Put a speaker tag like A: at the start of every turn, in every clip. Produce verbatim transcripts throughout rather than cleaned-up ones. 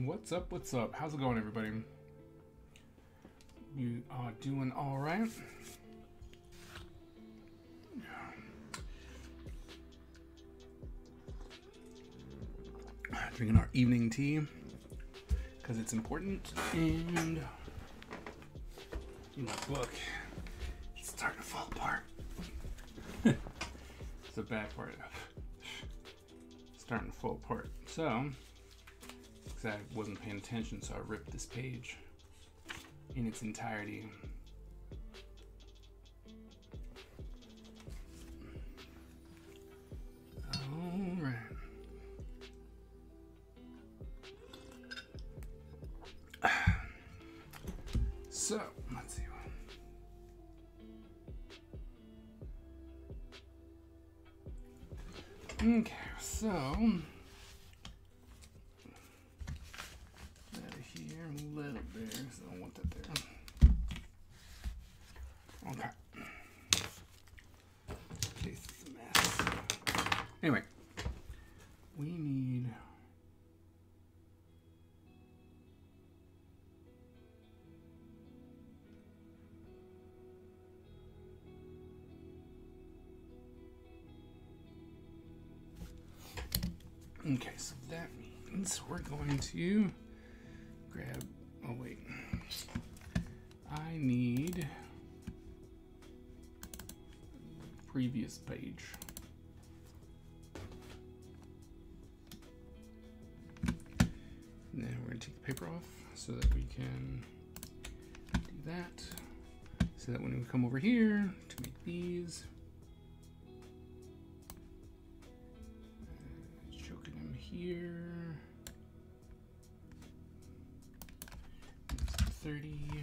A: What's up, what's up? How's it going, everybody? You are doing all right? Drinking our evening tea because it's important, and my book, it's starting to fall apart. It's the bad part of it's starting to fall apart. So, because I wasn't paying attention, so I ripped this page in its entirety. All right. So, let's see. Okay, so out of here a little bit, because I don't want that there. Okay. Case is a mess. Anyway, we need okay, so that means we're going to grab, oh wait, I need previous page. And then we're going to take the paper off so that we can do that. So that when we come over here to make these, here, thirty, and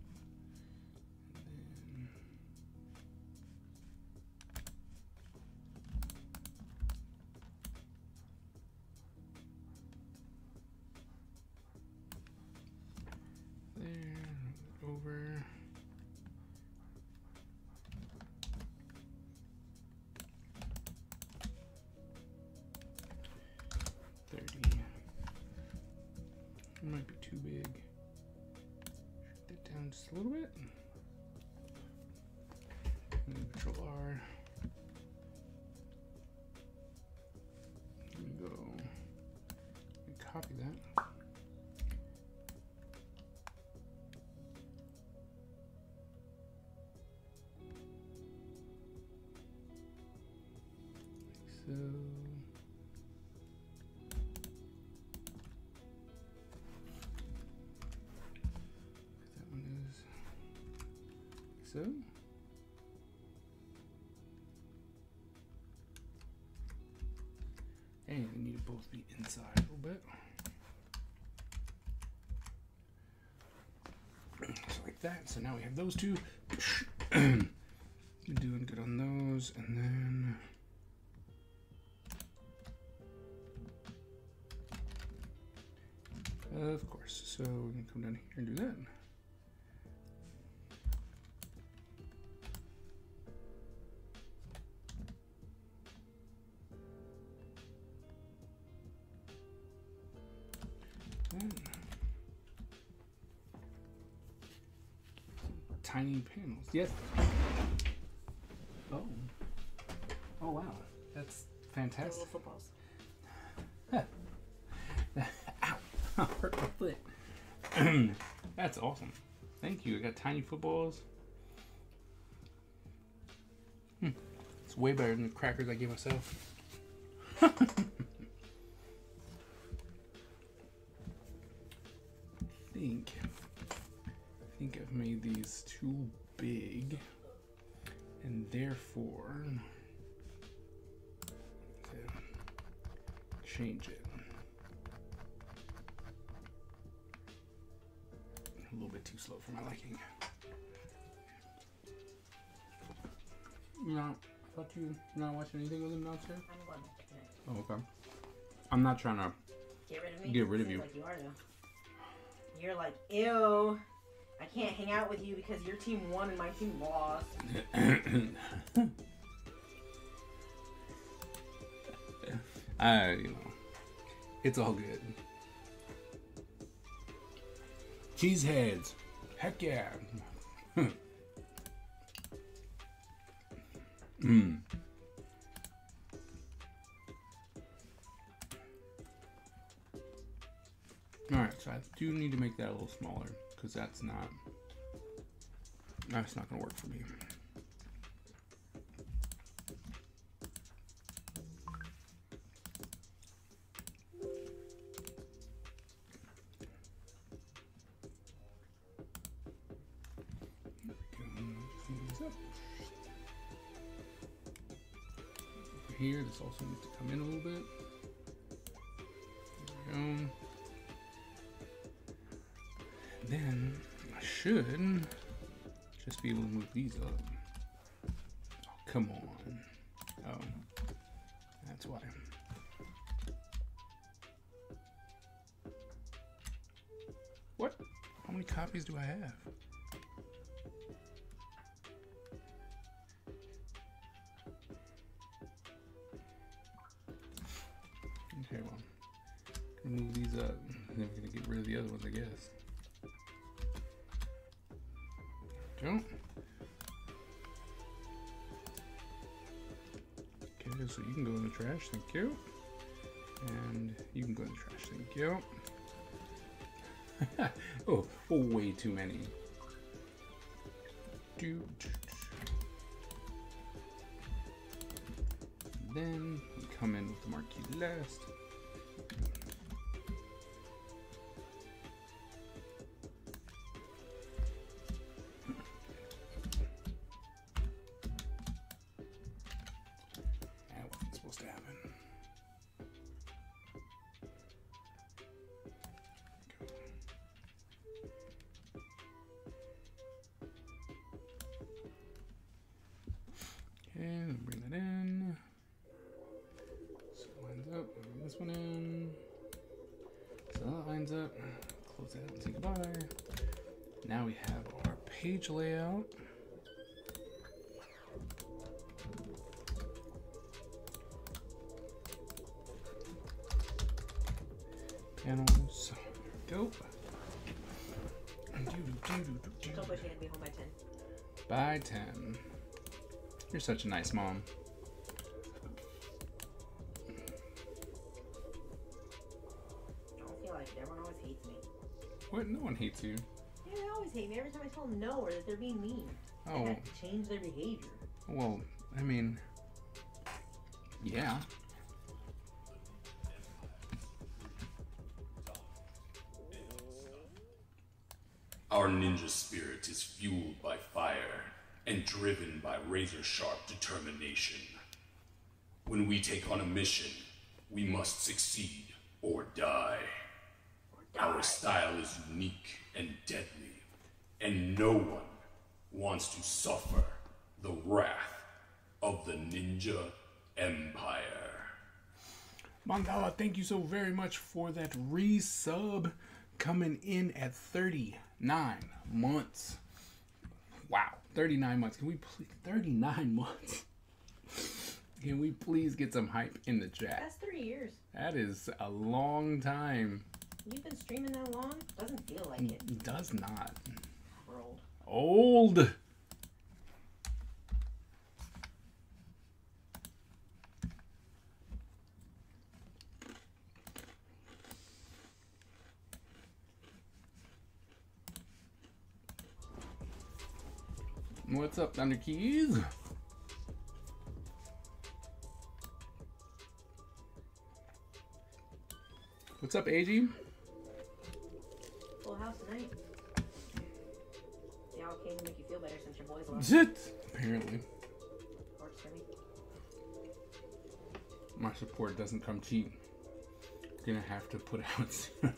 A: then there, over. It might be too big. Shrink that down just a little bit. And then Control R. Here we go. And copy that. Like so. So, and we need to both be inside a little bit. So like that. So now we have those two. We're doing good on those, and then of course. So we can come down here and do that. Tiny panels. Yes. Oh. Oh wow. That's fantastic.
B: Little footballs.
A: Ow. Hurt my foot. That's awesome. Thank you. I got tiny footballs. Hmm. It's way better than the crackers I gave myself. I think I think I've made these too big, and therefore to change it a little bit too slow for my liking. You know, I thought you were not watching anything with him downstairs.
B: I'm going tonight.
A: Oh, okay. I'm not trying to
B: get rid of me.
A: Get rid of you.
B: Like you are though. You're like, ew, I can't hang out with you because your team won and my team lost.
A: I, you know, it's all good. Cheeseheads. Heck yeah. Mmm. Alright, so I do need to make that a little smaller because that's not that's not gonna work for me. Here, this also needs to come in a little bit. There we go. Then I should just be able to move these up. Oh, come on. Oh, that's why. What? How many copies do I have? Okay, well, gonna move these up, and then we're gonna get rid of the other ones, I guess. Don't. Okay, so you can go in the trash, thank you. And you can go in the trash, thank you. oh, oh, way too many. Do, do, do. Then we come in with the marquee last. That wasn't supposed to happen. Okay, bring that in. Up, bring this one in. So that lines up. Close that and say goodbye. Now we have our page layout. Panels. Go.
B: Don't wish you had to be home by ten.
A: By ten. You're such a nice mom.
B: Everyone always hates me.
A: What? No one hates you.
B: Yeah, they always hate me every time I tell them no or that they're being mean.
A: Oh.
B: I have to change their behavior.
A: Well, I mean, yeah.
C: Our ninja spirit is fueled by fire and driven by razor-sharp determination. When we take on a mission, we must succeed or die. Our style is unique and deadly, and no one wants to suffer the wrath of the Ninja Empire.
A: Mandala, thank you so very much for that resub, coming in at thirty-nine months. Wow, thirty-nine months. Can we please, thirty-nine months? Can we please get some hype in the chat?
B: That's three years.
A: That is a long time.
B: You've been streaming that long? Doesn't feel like it.
A: It does not.
B: We're old.
A: Old. What's up, Thunder Keys? What's up, A G?
B: Full house tonight. Yeah, it came to make you feel better since your boys left.
A: Zit! Apparently.
B: Works for me.
A: My support doesn't come cheap. Gonna have to put out soon.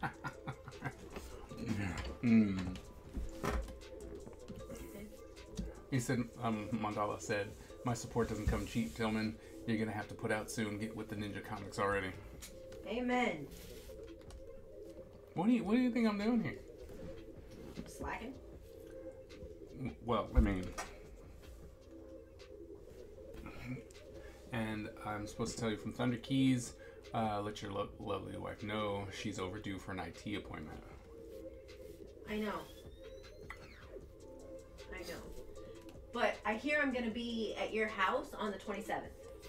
A: mm. He said, um, Mandala said, my support doesn't come cheap, Tillman. You're gonna have to put out soon. Get with the Ninja Comics already.
B: Amen.
A: What do you What do you think I'm doing here?
B: Slacking?
A: Well, I mean, and I'm supposed to tell you from Thunder Keys, uh, let your lo lovely wife know she's overdue for an I T appointment.
B: I know. I know. But I hear I'm going to be at your house on the twenty-seventh.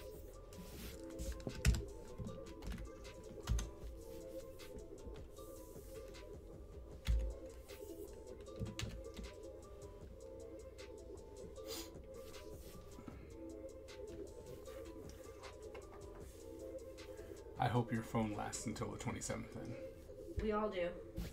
A: I hope your phone lasts until the twenty-seventh then.
B: We all do.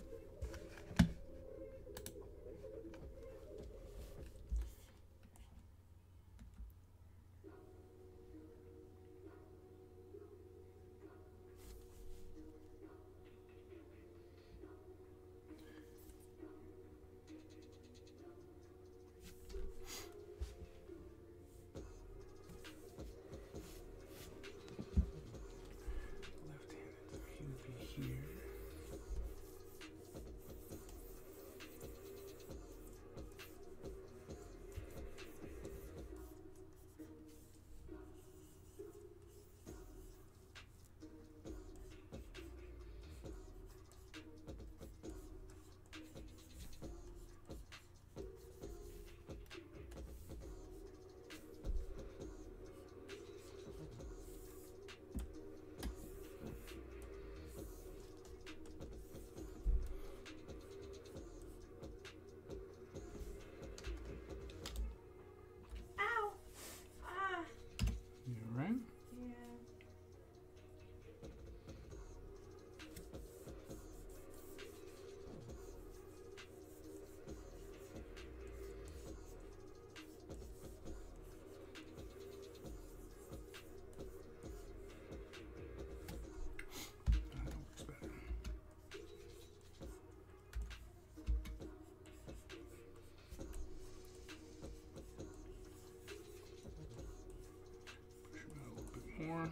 A: More.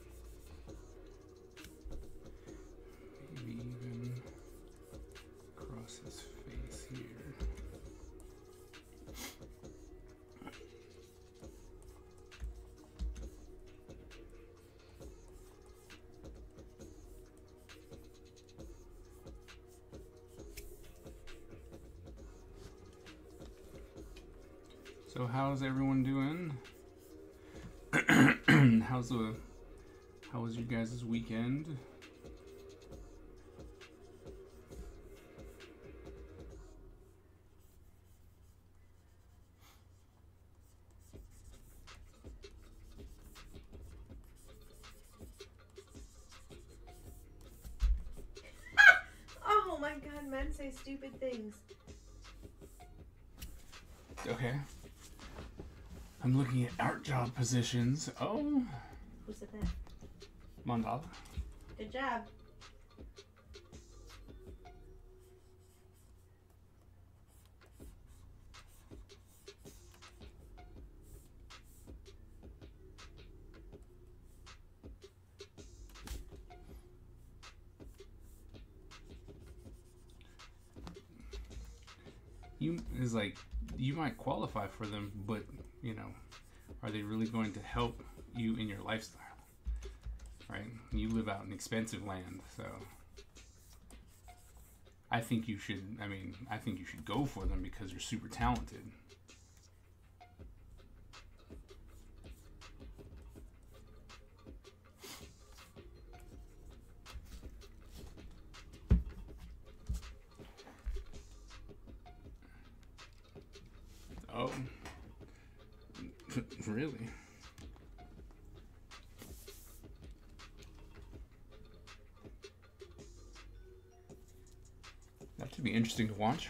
A: Maybe even across his face here. So how's everyone doing? How's the how was your guys' weekend?
B: Oh my god, men say stupid things.
A: Okay. I'm looking at art job positions. Oh.
B: Who said that?
A: Mandala.
B: Good job.
A: You is like you might qualify for them, but you know, are they really going to help you in your lifestyle? Right? You live out in expensive land, so I think you should, I mean, I think you should go for them because you're super talented. Oh. Really? That should be interesting to watch.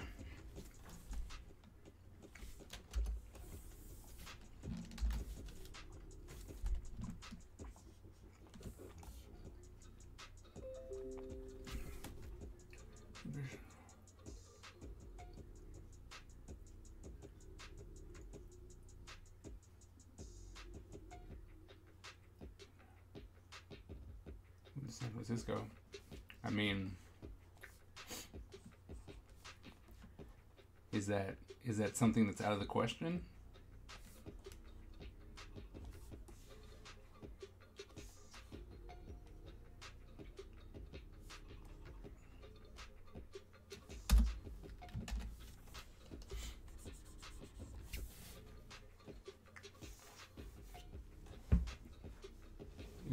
A: San Francisco. I mean, is that is that something that's out of the question?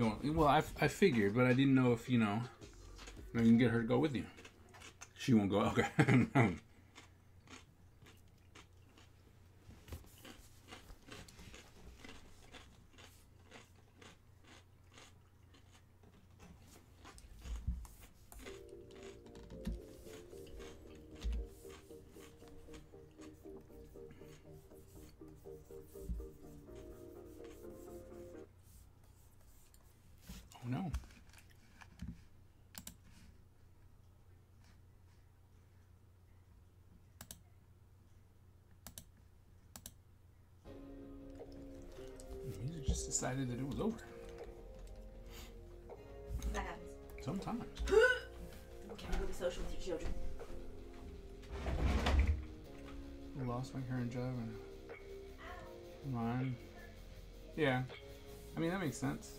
A: Going, well, I, I figured, but I didn't know if, you know, you can get her to go with you. She won't go. Okay. Oh no. The music just decided that it was over.
B: That happens.
A: Sometimes.
B: Can you go be social with your children?
A: I lost my current job and mine. Yeah. I mean, that makes sense.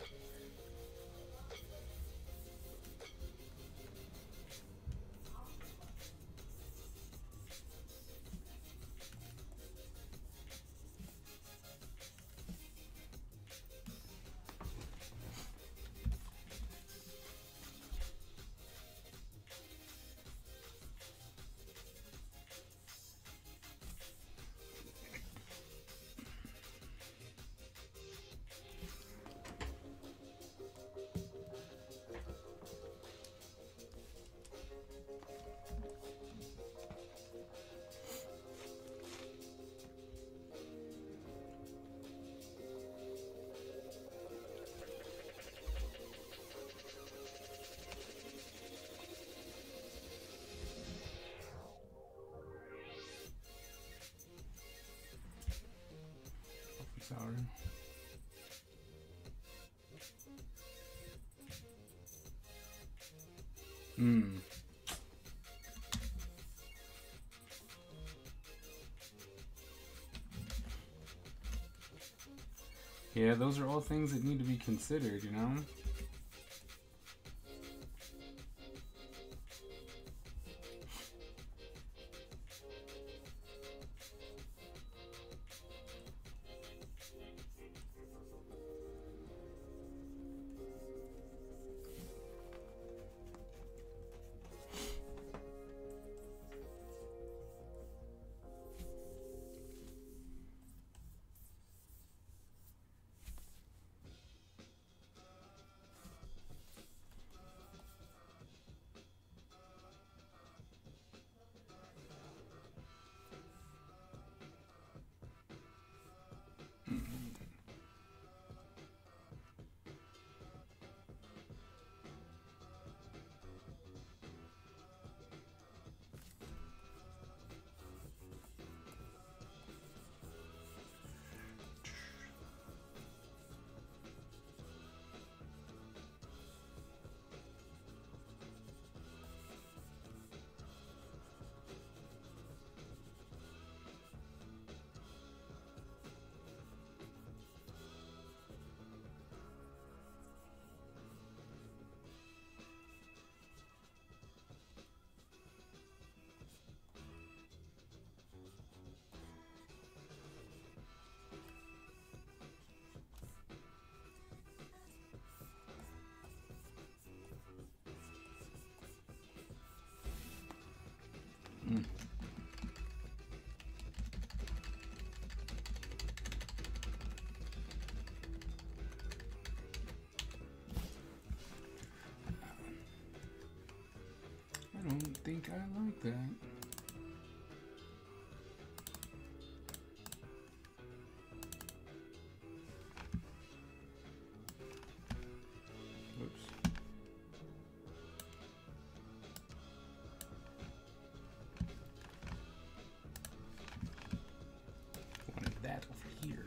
A: Sorry. Hmm. Yeah, those are all things that need to be considered, you know? Mm. I don't think I like that. That over here.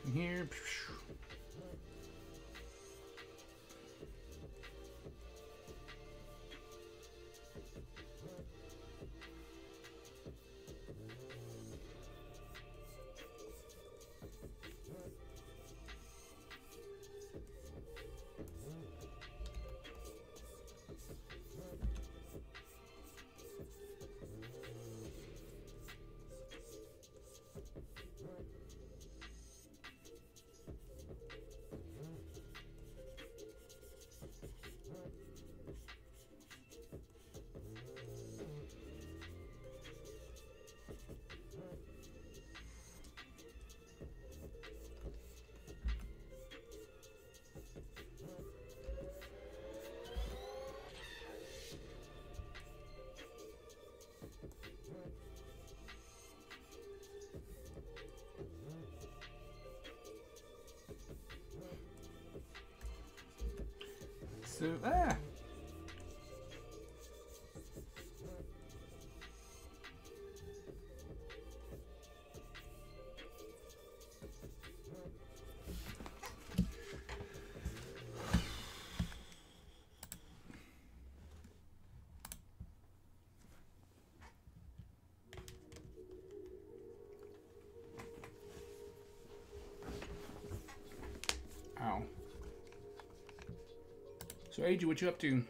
A: in here. So, ah. Ow. So, A J, what you up to?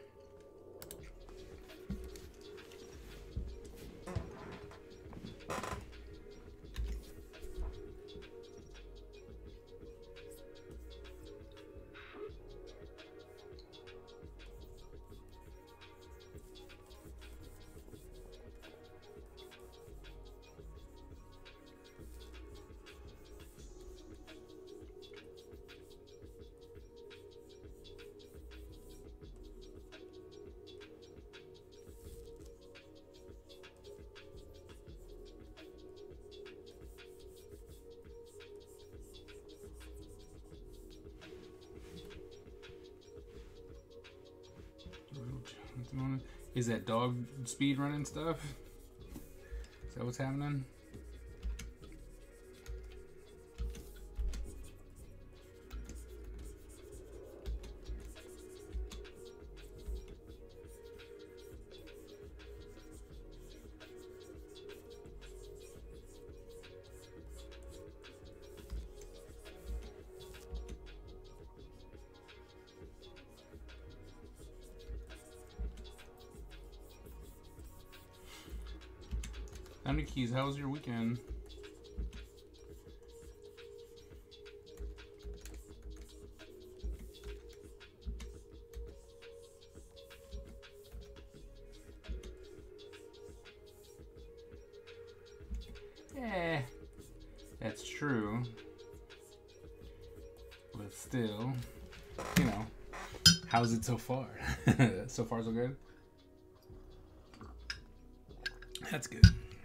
A: Is that dog speed running stuff? Is that what's happening? Keys, how was your weekend? Yeah, that's true. But still, you know, how's it so far? So far, so good? That's good.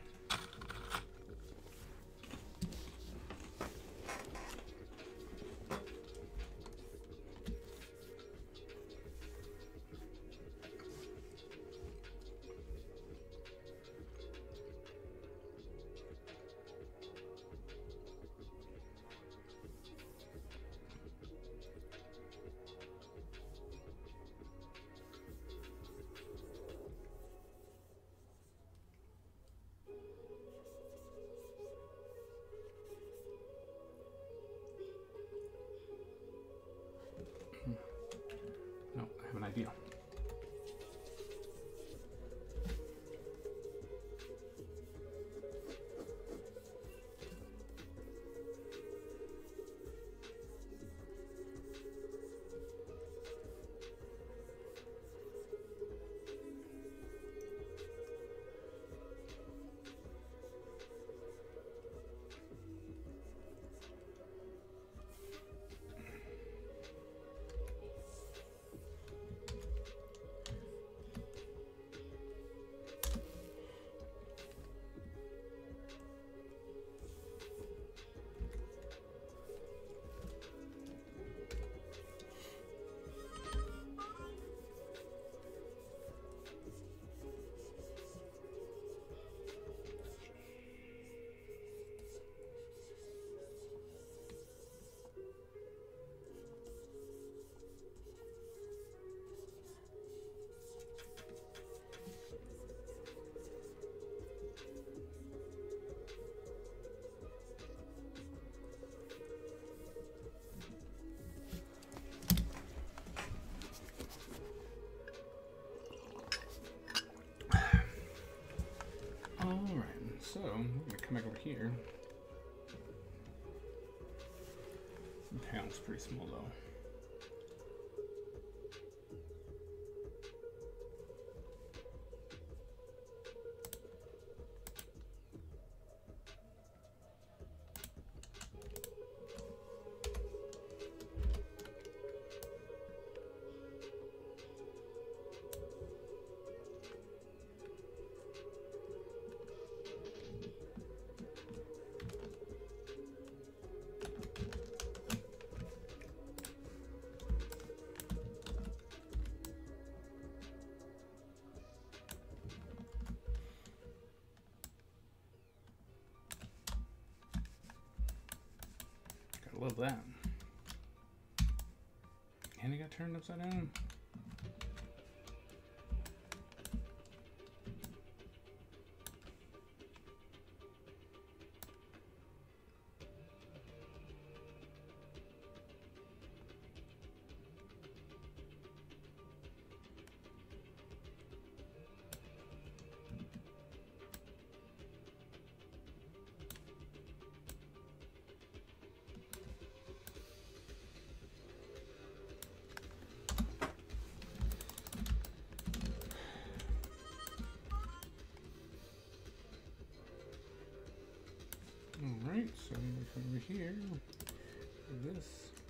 A: No, I have an idea. panel's pretty small though. Love that. And it got turned upside down. Alright, so I'm going to come over here for this.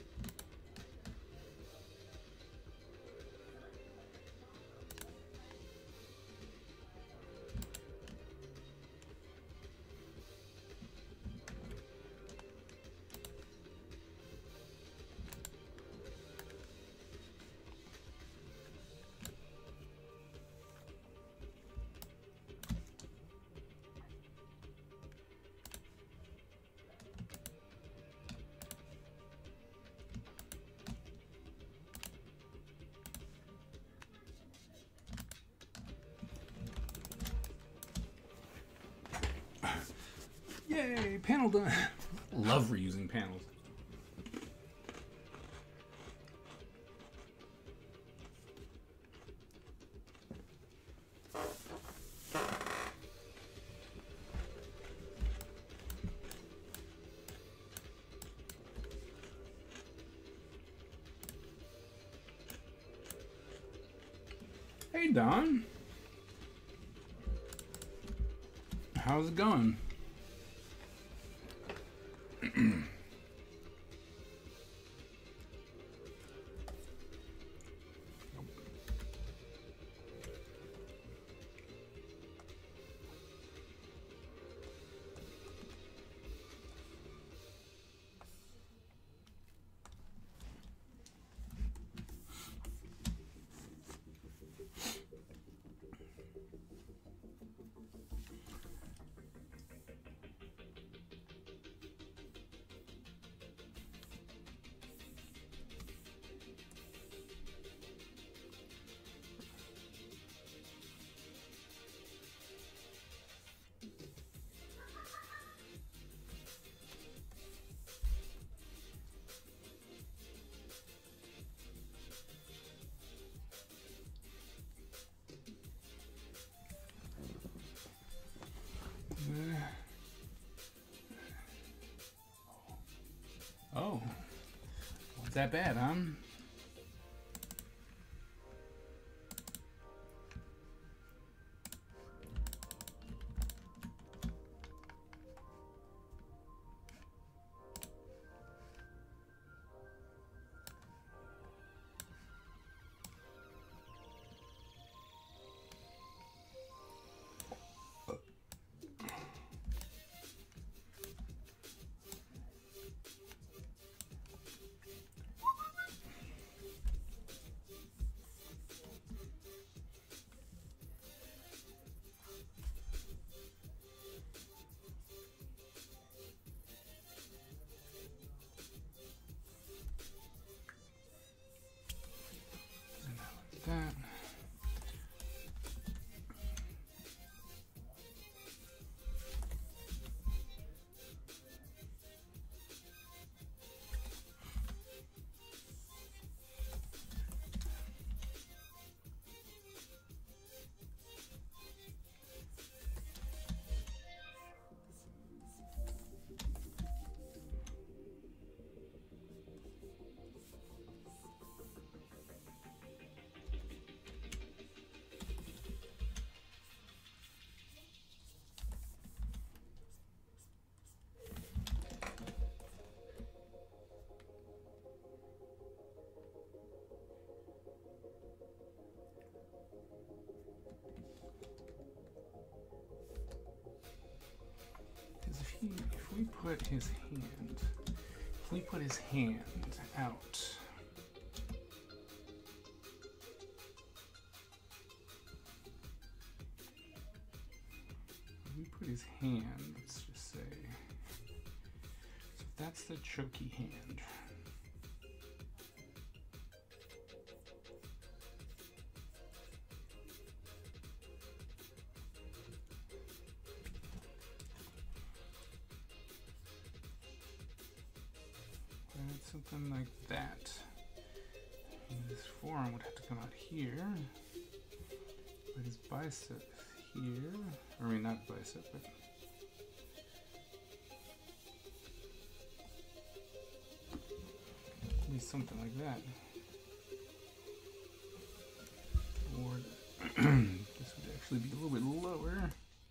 A: Yay, panel done. Love reusing panels. Hey, Don. How's it going? Oh, what's that bad, huh? That. we put his hand, if we put his hand out, if we put his hand, let's just say, so that's the choky hand. Something like that. And his forearm would have to come out here. But his bicep here. I mean, not bicep, but. Maybe something like that. Or this would actually be a little bit lower.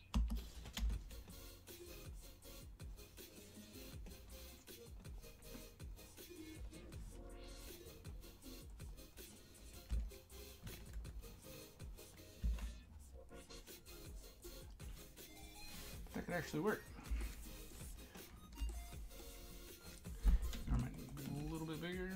A: That could actually work. I might need to be a little bit bigger.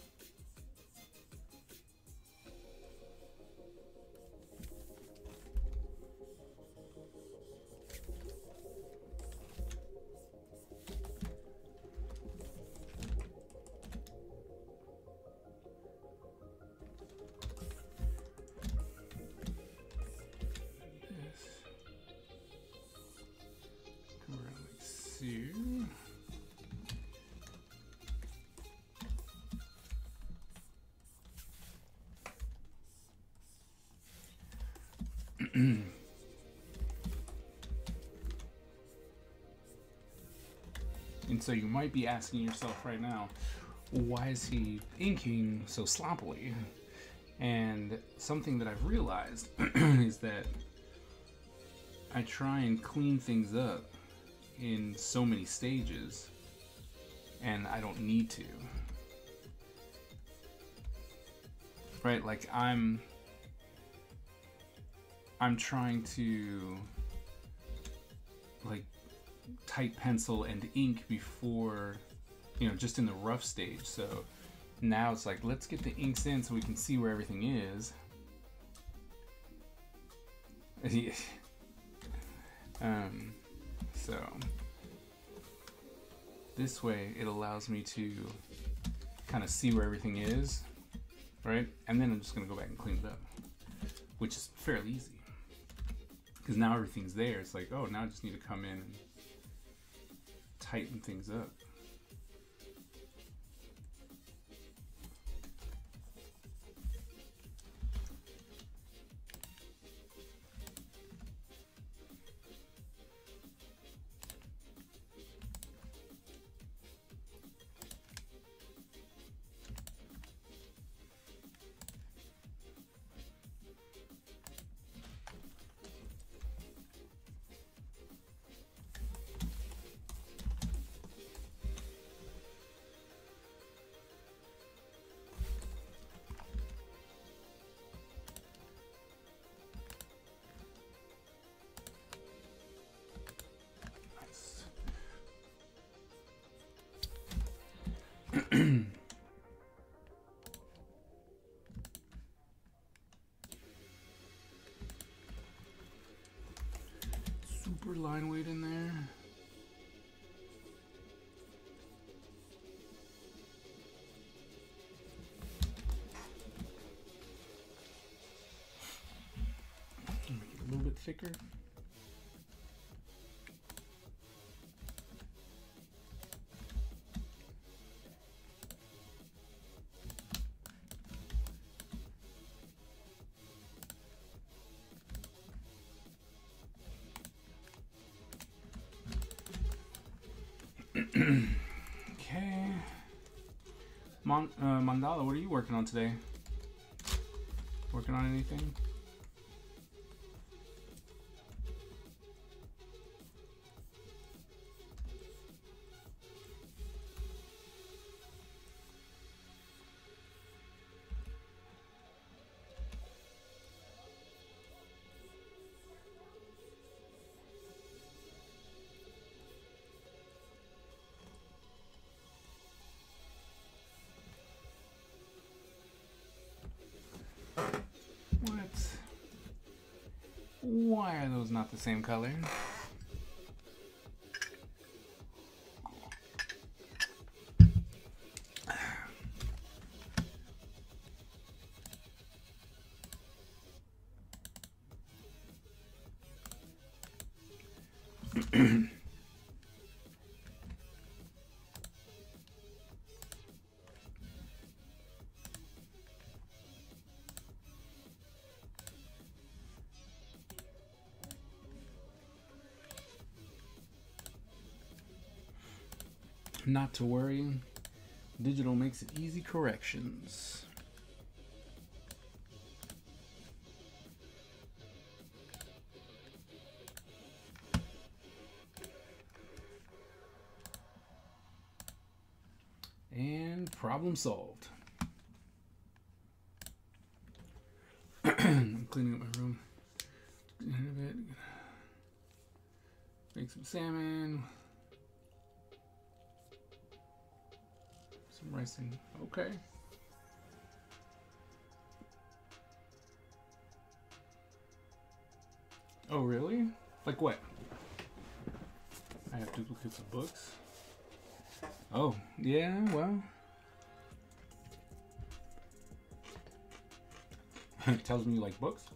A: And so you might be asking yourself right now, why is he inking so sloppily? And something that I've realized is that I try and clean things up in so many stages, and I don't need to. Right? Like I'm I'm trying to like type pencil and ink before, you know, just in the rough stage. So now it's like, let's get the inks in so we can see where everything is. um, so this way it allows me to kind of see where everything is, right? And then I'm just gonna go back and clean it up, which is fairly easy. Because now everything's there. It's like, oh, now I just need to come in and tighten things up. Super line weight in there. Make it a little bit thicker. Okay. Mon uh, Mandala, what are you working on today? Working on anything? What? Why are those not the same color? Not to worry, digital makes it easy corrections. And problem solved. I'm cleaning up my room. Make some salmon. Some rice and okay. Oh really? Like what? I have duplicates of books. Oh, yeah, well. It tells me you like books.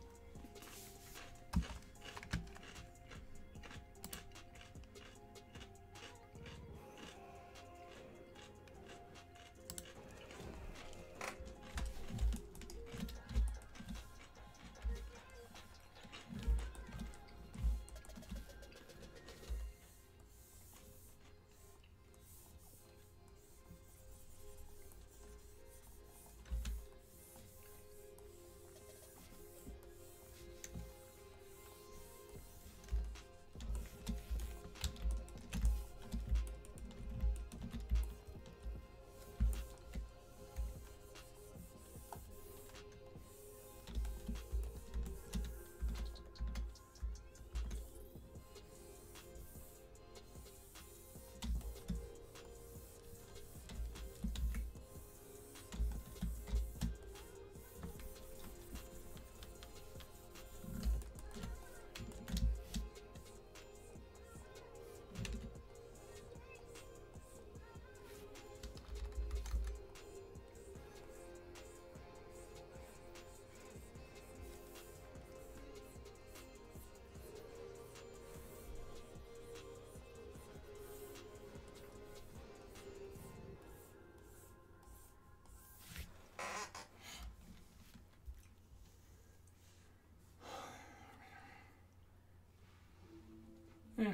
A: Yeah.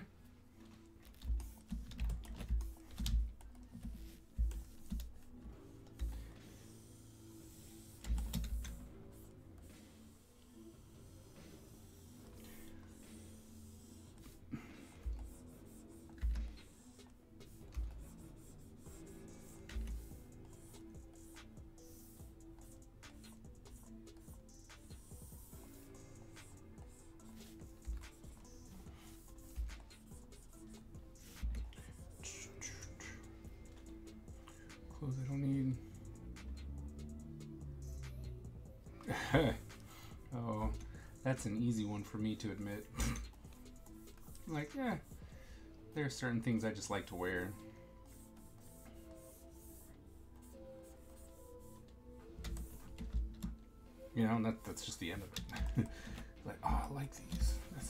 A: Clothes I don't need. Oh, that's an easy one for me to admit. Like, yeah, there are certain things I just like to wear. You know, that that's just the end of it. Like, oh, I like these. That's it.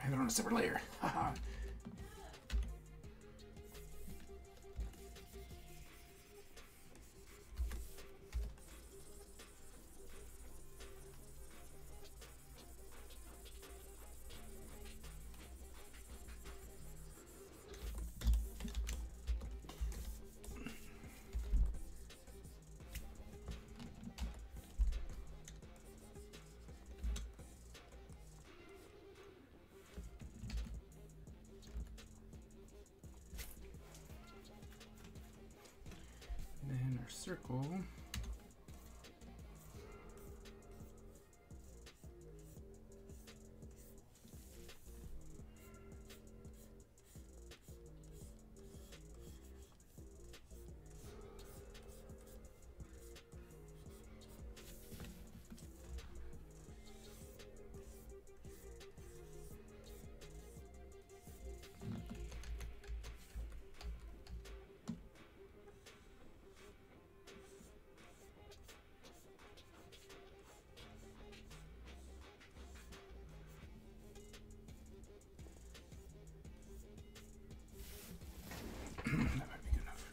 A: have it on a separate layer. Haha. Then our circle. That might be good enough.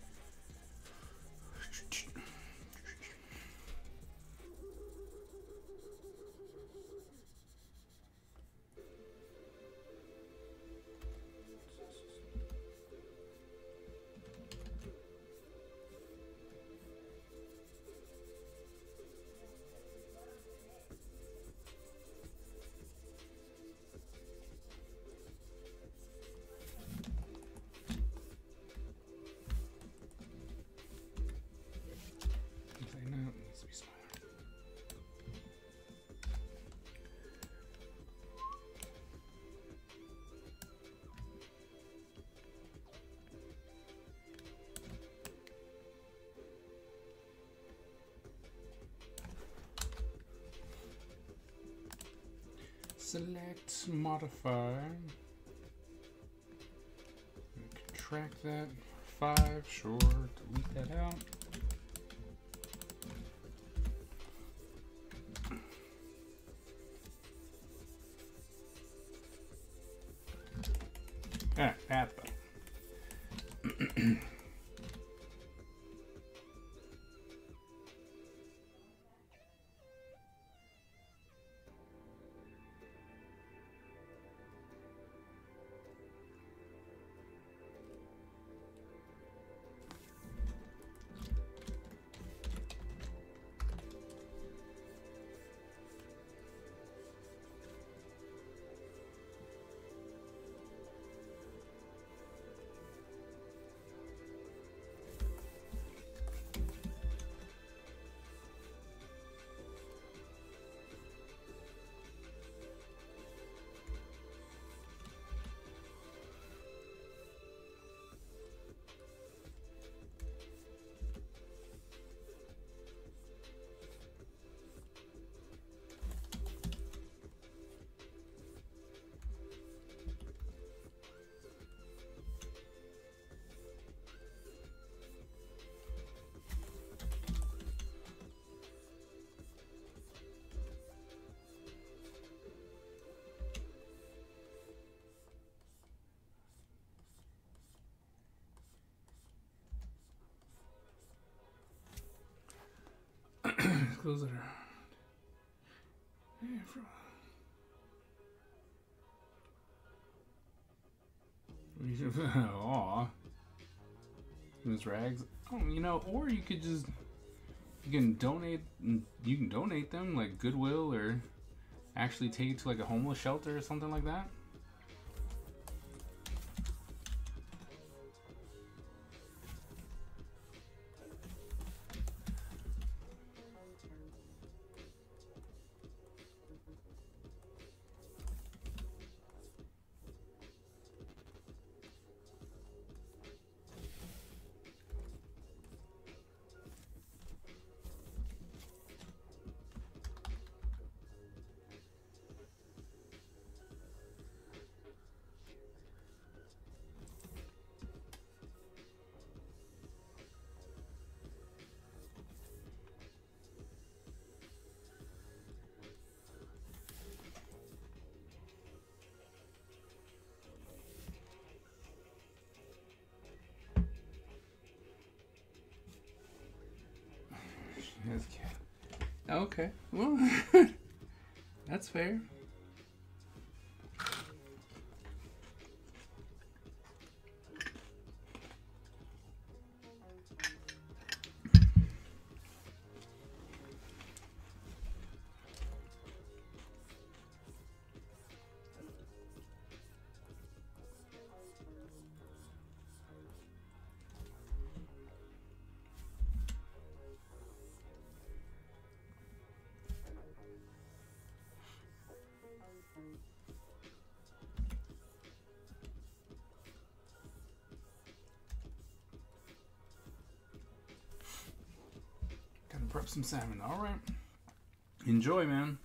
A: No, it needs to be smaller. Select, modify, contract that, five, sure, delete that out. Ah, path button. Close it around. Yeah, from Aw. Miss Rags. Oh, you know, or you could just you can donate you can donate them like Goodwill or actually take it to like a homeless shelter or something like that. Okay. Well, that's fair. Gotta prep some salmon. All right. Enjoy, man.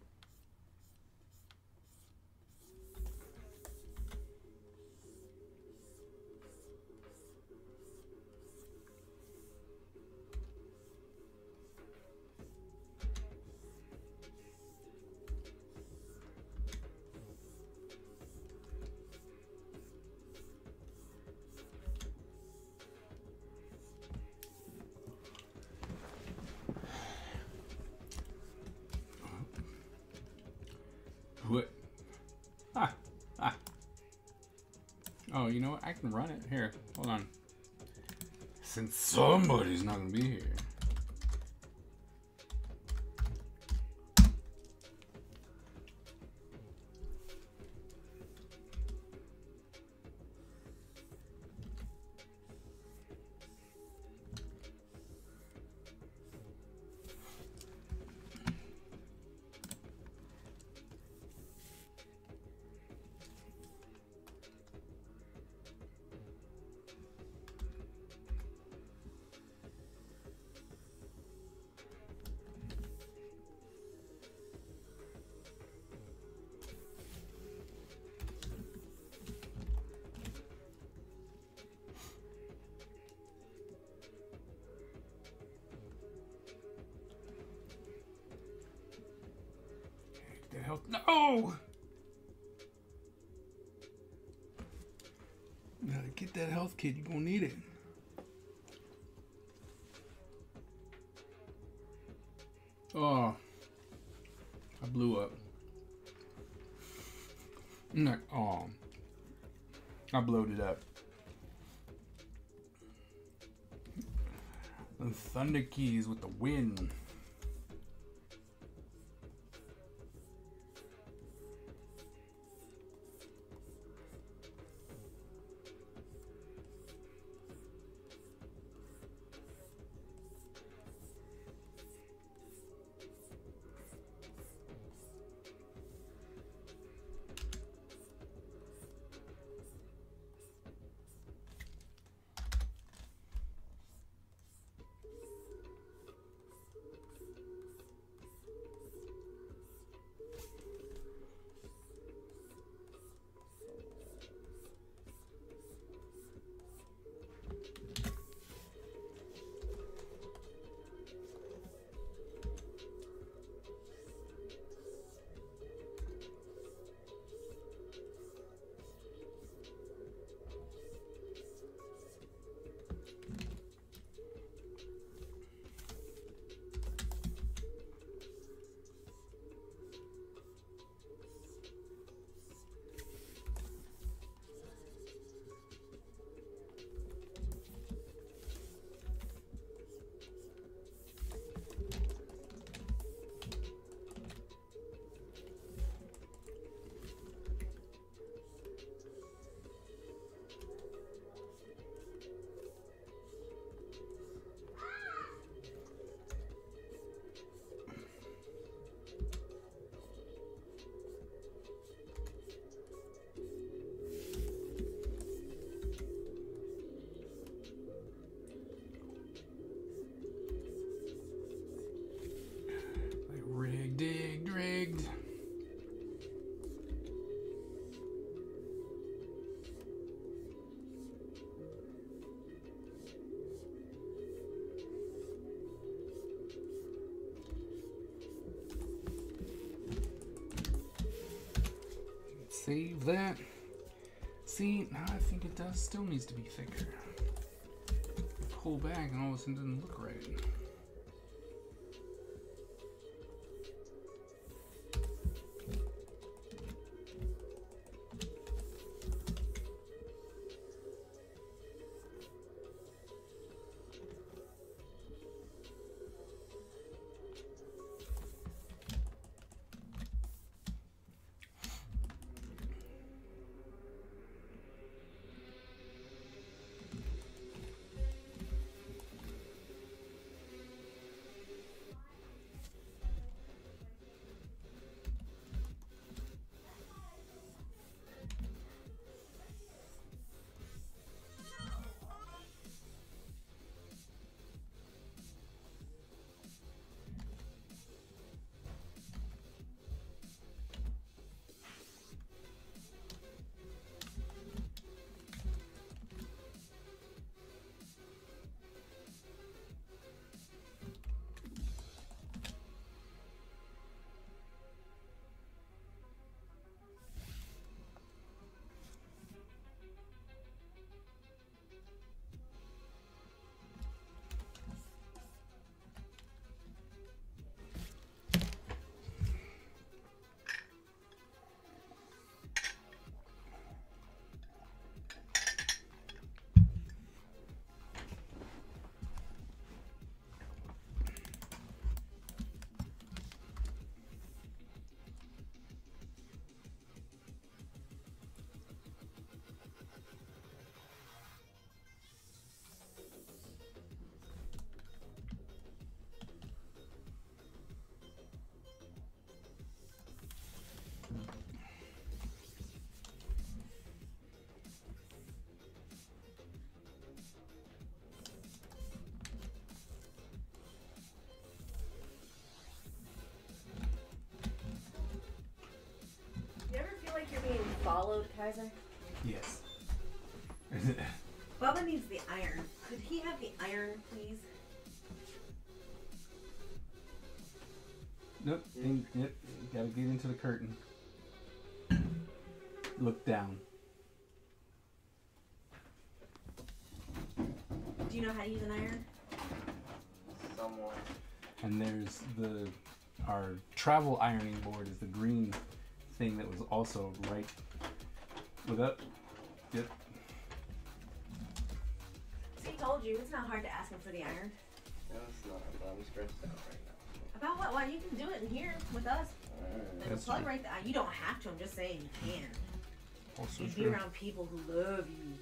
A: What? Ah, ah. Oh, you know what? I can run it. Here, hold on. Since somebody's not gonna be here. Health. No! You gotta get that health kit. You're gonna need it. Oh, I blew up. I'm not, oh, I bloated up. The thunder keys with the wind. Save that. See, now I think it does still needs to be thicker. Pull back and all of a sudden it doesn't look right.
B: followed Kaiser?
A: Yes.
B: Bubba needs the iron. Could he have the iron, please?
A: Nope. In, yep. You gotta get into the curtain. Look down.
B: Do you know how to use an iron?
D: Somewhat.
A: And there's the our travel ironing board is the green thing that was also right. Look up. Yep.
B: See, I told you, it's not hard to ask him for the iron.
D: No, it's not, but I'm stressed out right now.
B: About what? Why, you can do it in here with us.
D: Alright.
B: There's a plug right there. You don't have to, I'm just saying you can.
A: Also
B: You be
A: true.
B: around people who love you.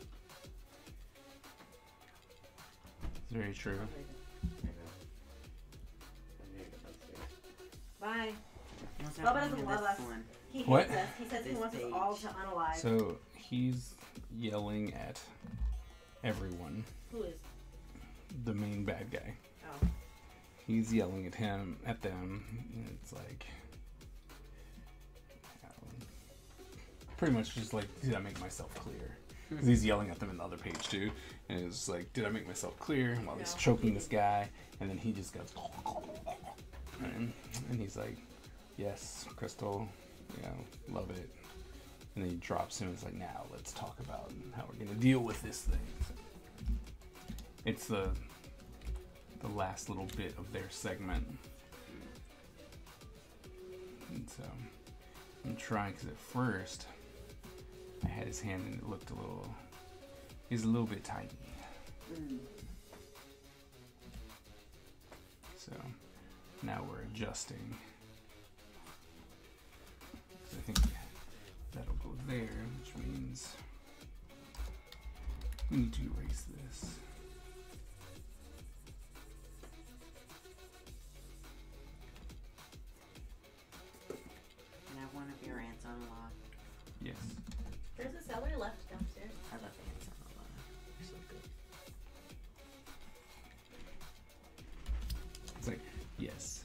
A: It's very true.
B: Bye.
E: What's
B: Bubba
E: happening
B: doesn't
E: in
B: love
E: this
B: us.
E: one?
B: He hates
A: What?
B: us. He says he
E: This
B: wants us
E: page.
B: all to unalive.
A: So he's yelling at everyone.
B: Who is?
A: The main bad guy.
B: Oh.
A: He's yelling at him, at them. And it's like, um, pretty much just like, did I make myself clear? 'Cause he's yelling at them in the other page too, and it's like, did I make myself clear? While he's
B: No.
A: choking this guy, and then he just goes, and, and he's like, yes, Crystal, you know, love it. And then he drops him. And it's like, now let's talk about how we're gonna deal with this thing. It's the the last little bit of their segment, and so I'm trying because at first I had his hand and it looked a little. He's a little bit tiny.
E: Mm.
A: So now we're adjusting. So I think that'll go there, which means we need to erase this.
E: Can I have one of your ants on a log?
A: Yes.
B: There's a celery left downstairs.
E: I love ants on a log. They're so good.
A: It's like, yes.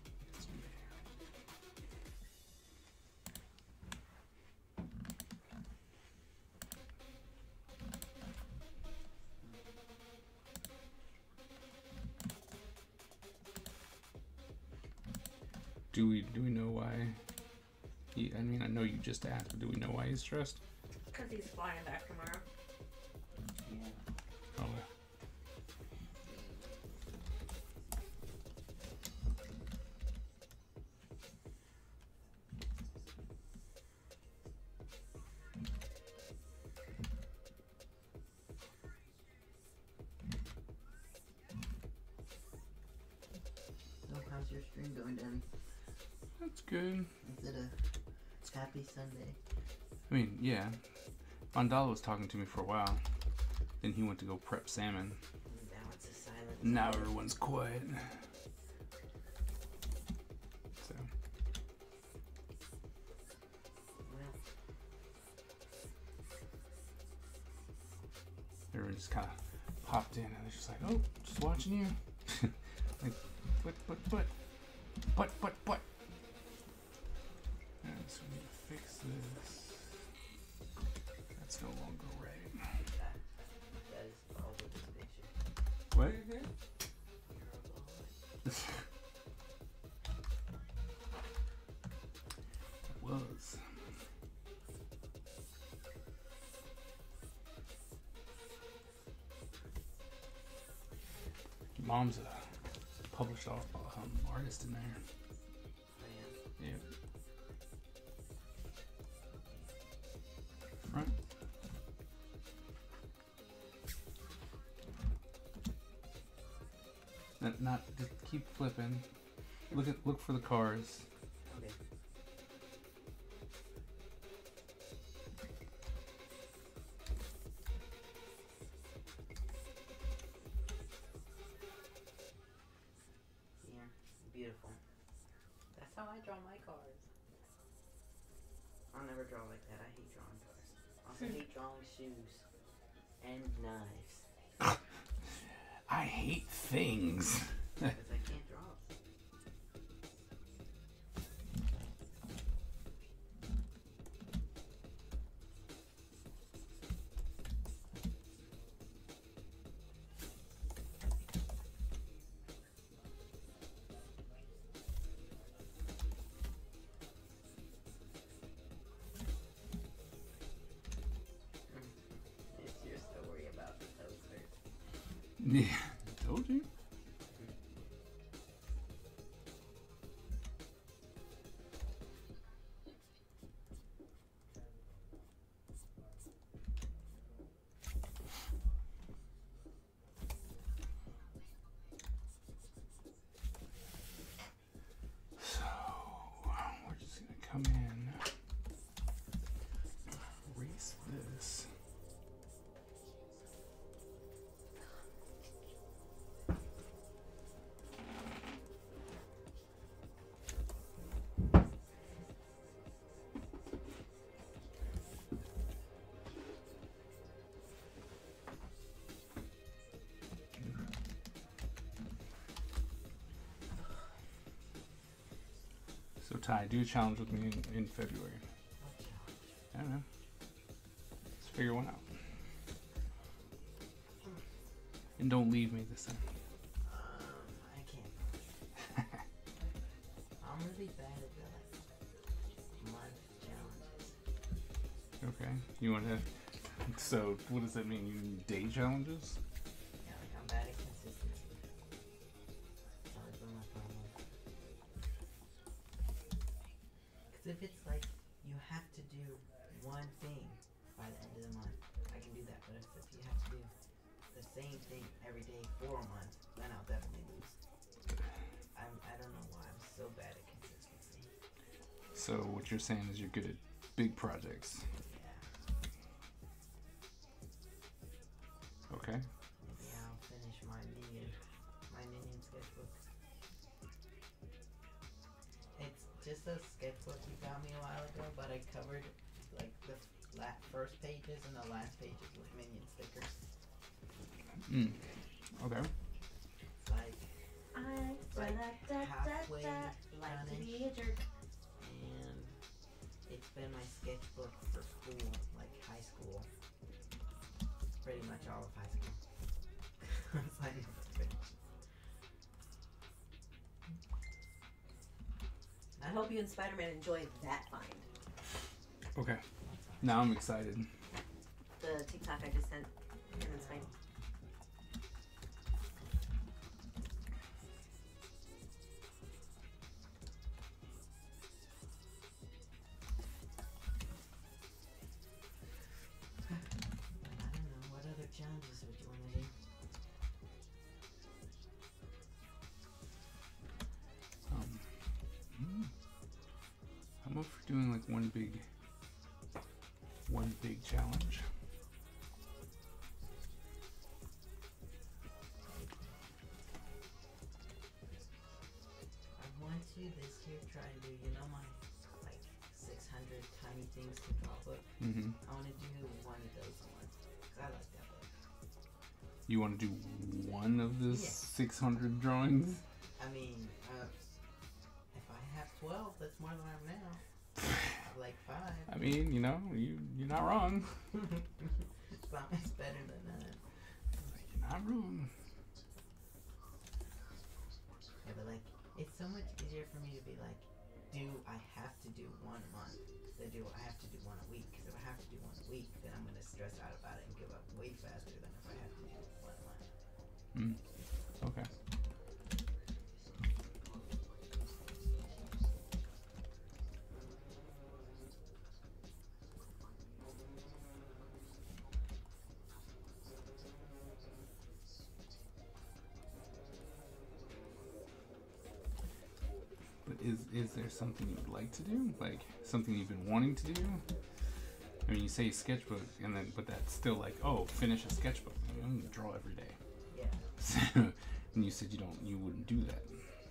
A: Do we do we know why? He, I mean, I know you just asked, but do we know why he's stressed?
B: Because he's flying back tomorrow.
E: Yeah.
A: Oh,
E: So how's your stream going, Danny?
A: that's good.
E: Is it a happy Sunday?
A: I mean, yeah. Mandala was talking to me for a while. Then he went to go prep salmon.
E: Now it's a silent.
A: Now everyone's quiet. So,
E: Well,
A: everyone just kind of popped in and they're just like, oh, just watching you. Like, but, but, but, but, but, but. Alright, so we need to fix this. That's no longer right.
E: that, that is all with this picture.
A: What?
E: You're a
A: It was. Mom's a published au- um, artist in there.
E: I am.
A: Yeah. Front. Not, not just keep flipping. Look at look for the cars.
E: Okay. Yeah, beautiful. That's how I draw my cars. I'll never draw like that. I hate drawing cars. I also hate drawing shoes and knives
A: I hate things.
E: because I can't draw.
A: Yeah, told you. So we're just gonna come in, erase this. So Ty, do a challenge with me in, in February. I don't know. Let's figure one out. And don't leave me this time.
E: Um, I can't. I'm really bad at the like month challenges.
A: Okay. You want to? So what does that mean? You need day challenges?
E: Yeah, like I'm bad at consistency. It's always been my problem. Because if it's like you have to do one thing by the end of the month, I can do that. But if, if you have to do the same thing every day for a month, then I'll definitely lose. I'm, I don't know why I'm so bad at consistency.
A: So what you're saying is you're good at big projects.
E: Yeah.
A: Okay.
E: Maybe I'll finish my minion, my minion sketchbook. It's just a sketchbook you got me a while ago, but I covered like the la- first pages and the last pages with minion stickers.
A: Mm. Okay.
E: It's like
B: I
E: like
B: da, da,
E: halfway
B: da, da, like to
E: done-ish.
B: be a jerk.
E: And it's been my sketchbook for school, like high school. Pretty much all of high school. It's like,
B: I hope you and Spider-Man enjoyed that find.
A: Okay. Now I'm excited.
B: The TikTok I just sent him and Spidey.
E: I don't know, what other challenges would you want to do?
A: Um, mm, I'm up for doing like one big, one big challenge.
E: I want to this year try and do, you know, my like six hundred tiny things to draw book.
A: Mm-hmm.
E: I want to do one of those a month because I like that book.
A: You want to do one of the
E: Yeah.
A: six hundred drawings?
E: I mean, uh, if I have twelve, that's more than I have now. I have like five.
A: I mean, you know, you you're not wrong.
E: Something's better than none.
A: You're not wrong.
E: Yeah, but like, it's so much easier for me to be like, do I have to do one a month? Than do I have to do one a week? Because if I have to do one a week, then I'm gonna stress out about it and give up way faster than if I have to do one a month.
A: Mm. Okay. But is is there something you would like to do? Like something you've been wanting to do? I mean, you say sketchbook, and then but that's still like, oh, finish a sketchbook. I mean, I'm gonna draw every day.
E: Yeah.
A: So, and you said you don't, you wouldn't do that.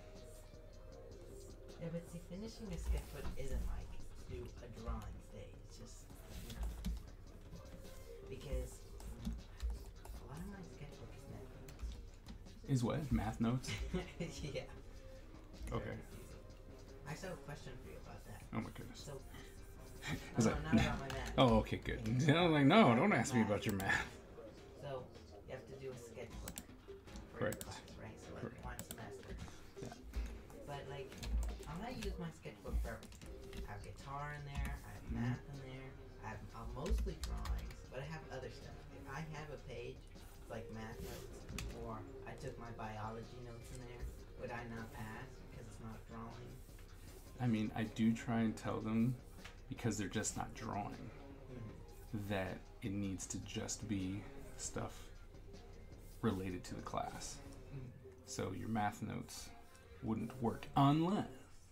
E: Yeah, but see, finishing a sketchbook isn't like do a drawing stage. It's just, you know, because um, a lot of my sketchbook is math
A: Is what? Math notes?
E: notes. Yeah.
A: Okay.
E: I still have a question for you about that.
A: Oh my goodness.
E: So,
A: I
E: no,
A: was
E: no,
A: like,
E: not about my math.
A: oh, okay, good. I was like, no, don't ask me about your math.
E: So, you have to do a sketchbook for
A: Correct.
E: your class, right? So, like
A: Correct.
E: one semester.
A: Yeah.
E: But, like, I'm gonna use my sketchbook for everything. I have guitar in there, I have math in there, I have uh, mostly drawings, but I have other stuff. If I have a page like math notes, or I took my biology notes in there, would I not pass because it's not drawing?
A: I mean, I do try and tell them, because they're just not drawing,
E: Mm-hmm.
A: that it needs to just be stuff related to the class.
E: Mm-hmm.
A: So your math notes wouldn't work unless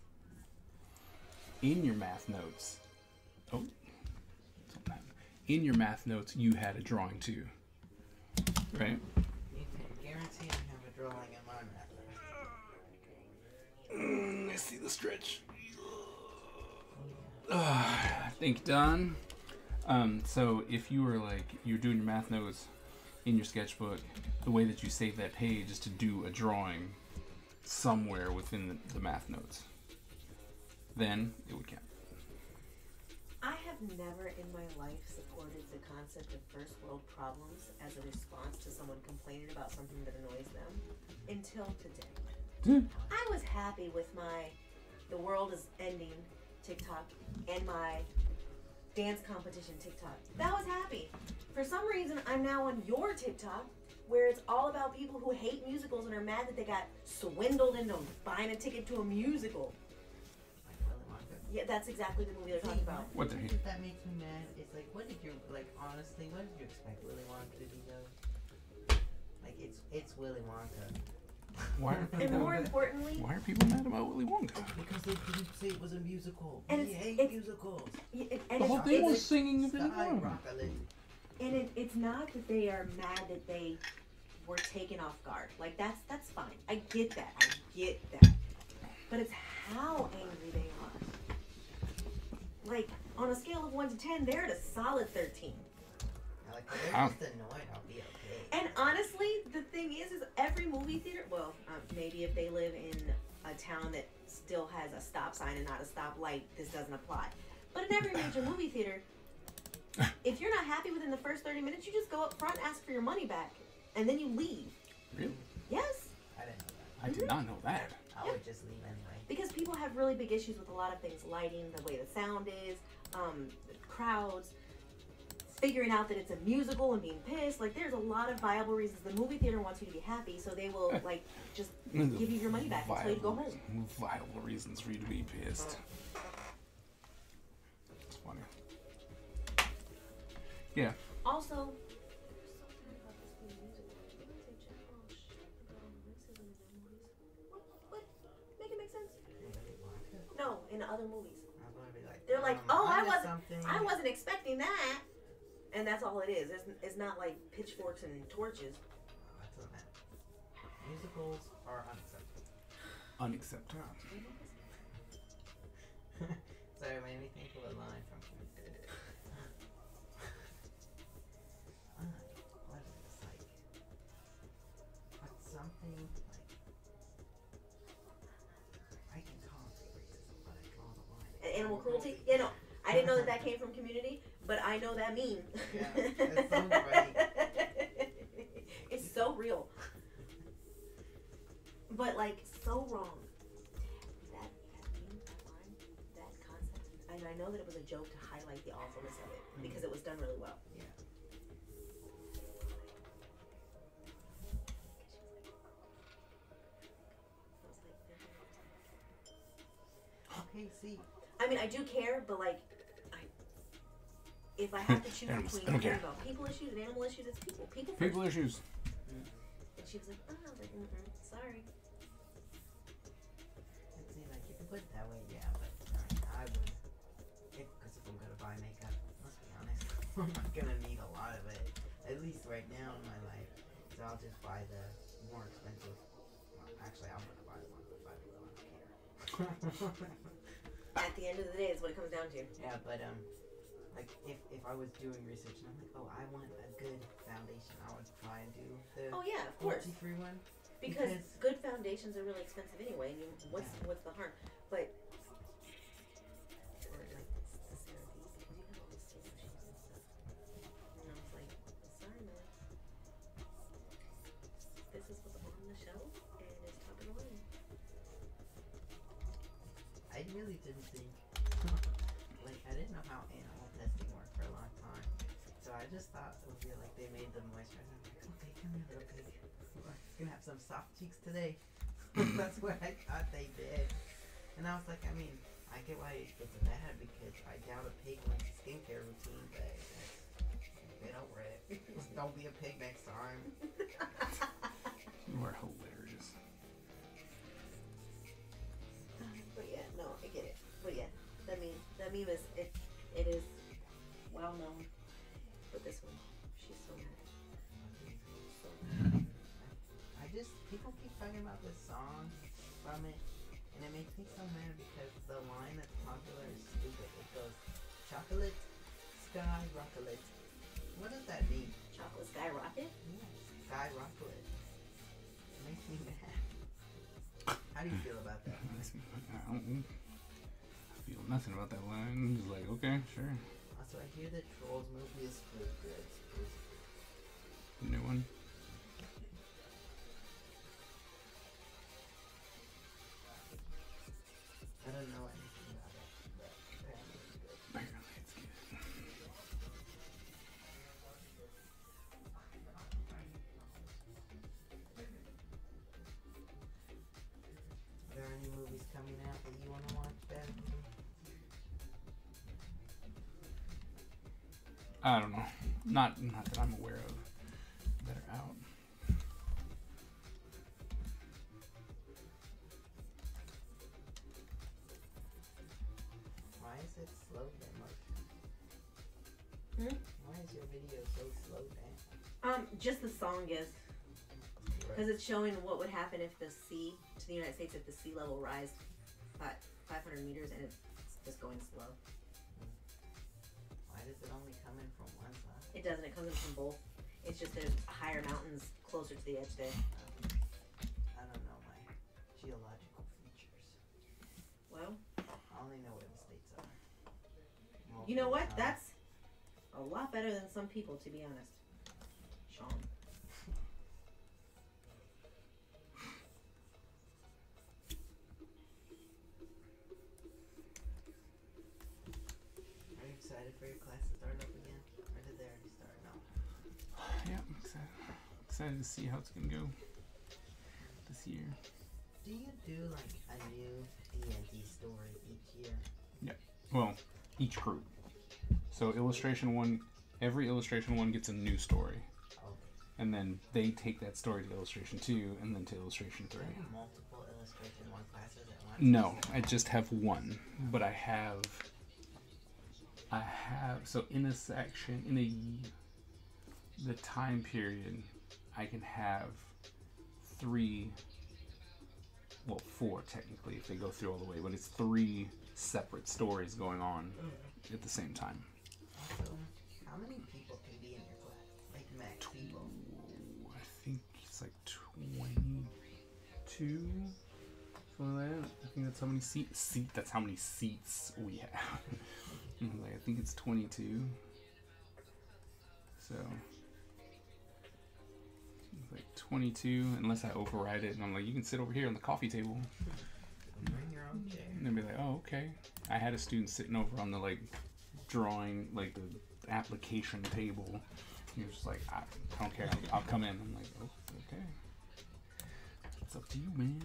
A: in your math notes, oh, something happened. In your math notes you had a drawing too, right?
E: You can guarantee I have a drawing in my math.
A: Mm, I see the stretch. Uh, I think done. Um, so if you were like, you're doing your math notes in your sketchbook, the way that you save that page is to do a drawing somewhere within the, the math notes. Then it would count.
B: I have never in my life supported the concept of first world problems as a response to someone complaining about something that annoys them until today. I was happy with my the world is ending TikTok and my dance competition TikTok. That was happy. For some reason, I'm now on your TikTok where it's all about people who hate musicals and are mad that they got swindled into buying a ticket to a musical.
E: Like Willy Wonka.
B: Yeah, that's exactly the movie they're talking about.
A: What the heck?
E: That makes me mad. It's like, what did you like? Honestly, what did you expect Willy Wonka to be though? Like, it's it's Willy Wonka.
A: Why are
B: And
A: people,
B: more importantly,
A: why are people mad about Willy Wonka?
E: Because they didn't say it was a musical.
B: And
E: we
B: it's-
E: hate
B: it's-
E: musicals.
B: y- it- and
A: The whole
B: it's,
A: thing was
B: it's,
A: singing of Willy Wonka.
E: Skyrocketing.
B: and it, it's not that they are mad that they were taken off guard. Like that's that's fine. I get that. I get that. But it's how angry they are. Like on a scale of one to ten, they're at a solid thirteen.
E: Now, like, if
A: Ow.
E: they're just annoyed, I'll be okay.
B: And honestly, the thing is, is every movie theater. Well, um, maybe if they live in a town that still has a stop sign and not a stoplight, this doesn't apply. But in every major movie theater, if you're not happy within the first thirty minutes, you just go up front, ask for your money back, and then you leave.
A: Really?
B: Yes,
E: I didn't know that.
A: I did not know that.
E: I would just leave anyway.
B: because people have really big issues with a lot of things: lighting, the way the sound is, um, crowds, figuring out that it's a musical and being pissed. Like, there's a lot of viable reasons. The movie theater wants you to be happy, so they will like just give you your money back and tell you to go home.
A: Viable reasons for you to be pissed. It's funny. Yeah.
B: Also, what? Make it make sense?
E: Willy Wonka.
B: No, in other movies.
E: I'm gonna be like,
B: They're like,
E: um,
B: oh, I
E: missed
B: wasn't,
E: something.
B: I wasn't expecting that, and that's all it is. It's, it's not like pitchforks and torches.
E: Oh, that's what I meant. Musicals are unacceptable.
A: Unacceptable.
E: Sorry, it made me think of a line from Community. uh, what is this like? What's something like? I can tolerate racism, but I draw the line.
B: Animal cruelty? Yeah, no, I didn't know that that came from Community, but I know that meme.
E: Yeah, it's so right.
B: It's so real, but like so wrong. That that meme, that line, that concept, and I know that it was a joke to highlight the awfulness of it because it was done really well.
E: Yeah. Okay, see.
B: I mean, I do care, but like, I, if I have to choose
A: Animals,
B: between
A: I don't
B: caring
A: care.
B: about people issues and animal issues, it's people. People first.
A: People issues.
B: And she was like, oh, I was like, mm-mm, sorry.
E: And see, like, if you put it that way, yeah, but I, I would. Because if I'm gonna buy makeup, let's be honest, I'm not gonna need a lot of it. At least right now in my life. So I'll just buy the more expensive. Well, actually, I'm gonna buy the one for five below. I don't care.
B: At the end of the day, it's what it comes down to.
E: Yeah, but um, like if if I was doing research and I'm like, oh, I want a good foundation, I would try and do the
B: Oh yeah, of course.
E: multi-free one.
B: Because,
E: Because-
B: good foundations are really expensive anyway. And you, what's
E: Yeah.
B: what's the harm? But or like the CeraVe, because you have all these skin issues and stuff. And I was like, sorry, man. This is what's on the shelf, and it's top of the line.
E: I really didn't think, like, I didn't know how animal testing worked for a long time. So I just thought it would be like they made the moisturizer. I'm like, okay, come here, little pig. We're gonna have some soft cheeks today. That's what I thought they did. And I was like, I mean, I get why it's bad because I doubt a pig wants a skincare routine, but get over it. Just don't be a pig next time.
A: You are hilarious.
B: But yeah, no, I get it. But yeah, that meme, that meme is it. It is well known. But this one, she's so mad. So mad.
E: I just people keep talking about this song from it, and it makes me so mad because the line that's popular is stupid. It goes, "Chocolate, sky, rocklet." What does that mean?
B: Chocolate skyrocket.
E: Yeah, sky rocklet. It makes me mad. How do you feel about that?
A: I don't I feel nothing about that line. I'm just like, okay, sure.
E: Also, I hear the Trolls movie is really good.
A: The new one.
E: I don't know anything about it, but apparently it's good.
A: Apparently it's good.
E: Are there any movies coming out that you want to watch, Ben?
A: I don't know. Not not that I'm aware of that are out.
E: Why is it slow that much?
B: Hmm?
E: Why is your video so slow down?
B: Um, just the song is. Because it's showing what would happen if the sea, to the United States, if the sea level rise five, 500 meters and it's just going slow.
E: Why does it only come in from one side?
B: It doesn't, it comes in from both. It's just there's higher mountains closer to the edge there.
E: I don't know my geological features.
B: Well,
E: I only know where the states are. Most
B: you know
E: of the
B: what?
E: time.
B: That's a lot better than some people, to be honest. Sean.
E: Are you excited for your class to start up again? Or did they already start? No.
A: Yeah, I'm excited. Excited to see how it's gonna go this year.
E: Do you do like a new D and D story each year?
A: Well, each group. So illustration one, every illustration one gets a new story.
E: Okay.
A: And then they take that story to illustration two and then to illustration
E: Do
A: three.
E: you have multiple illustration one classes at once?
A: No, I just have one. But I have I have so in a section in a the time period I can have three well four technically if they go through all the way, but it's three separate stories going on at the same time.
E: Also, how many people can be in your class? Like max people?
A: I think it's like twenty-two, something like that. I think that's how many seats. Seat. That's how many seats we have. Like, I think it's twenty-two. So it's like twenty-two, unless I override it, and I'm like, you can sit over here on the coffee table.
E: Bring your own chair.
A: And they'll be like, oh, okay. I had a student sitting over on the like drawing, like the application table. He was just like, I, I don't care. I'll, I'll come in. I'm like, oh, okay. It's up to you, man.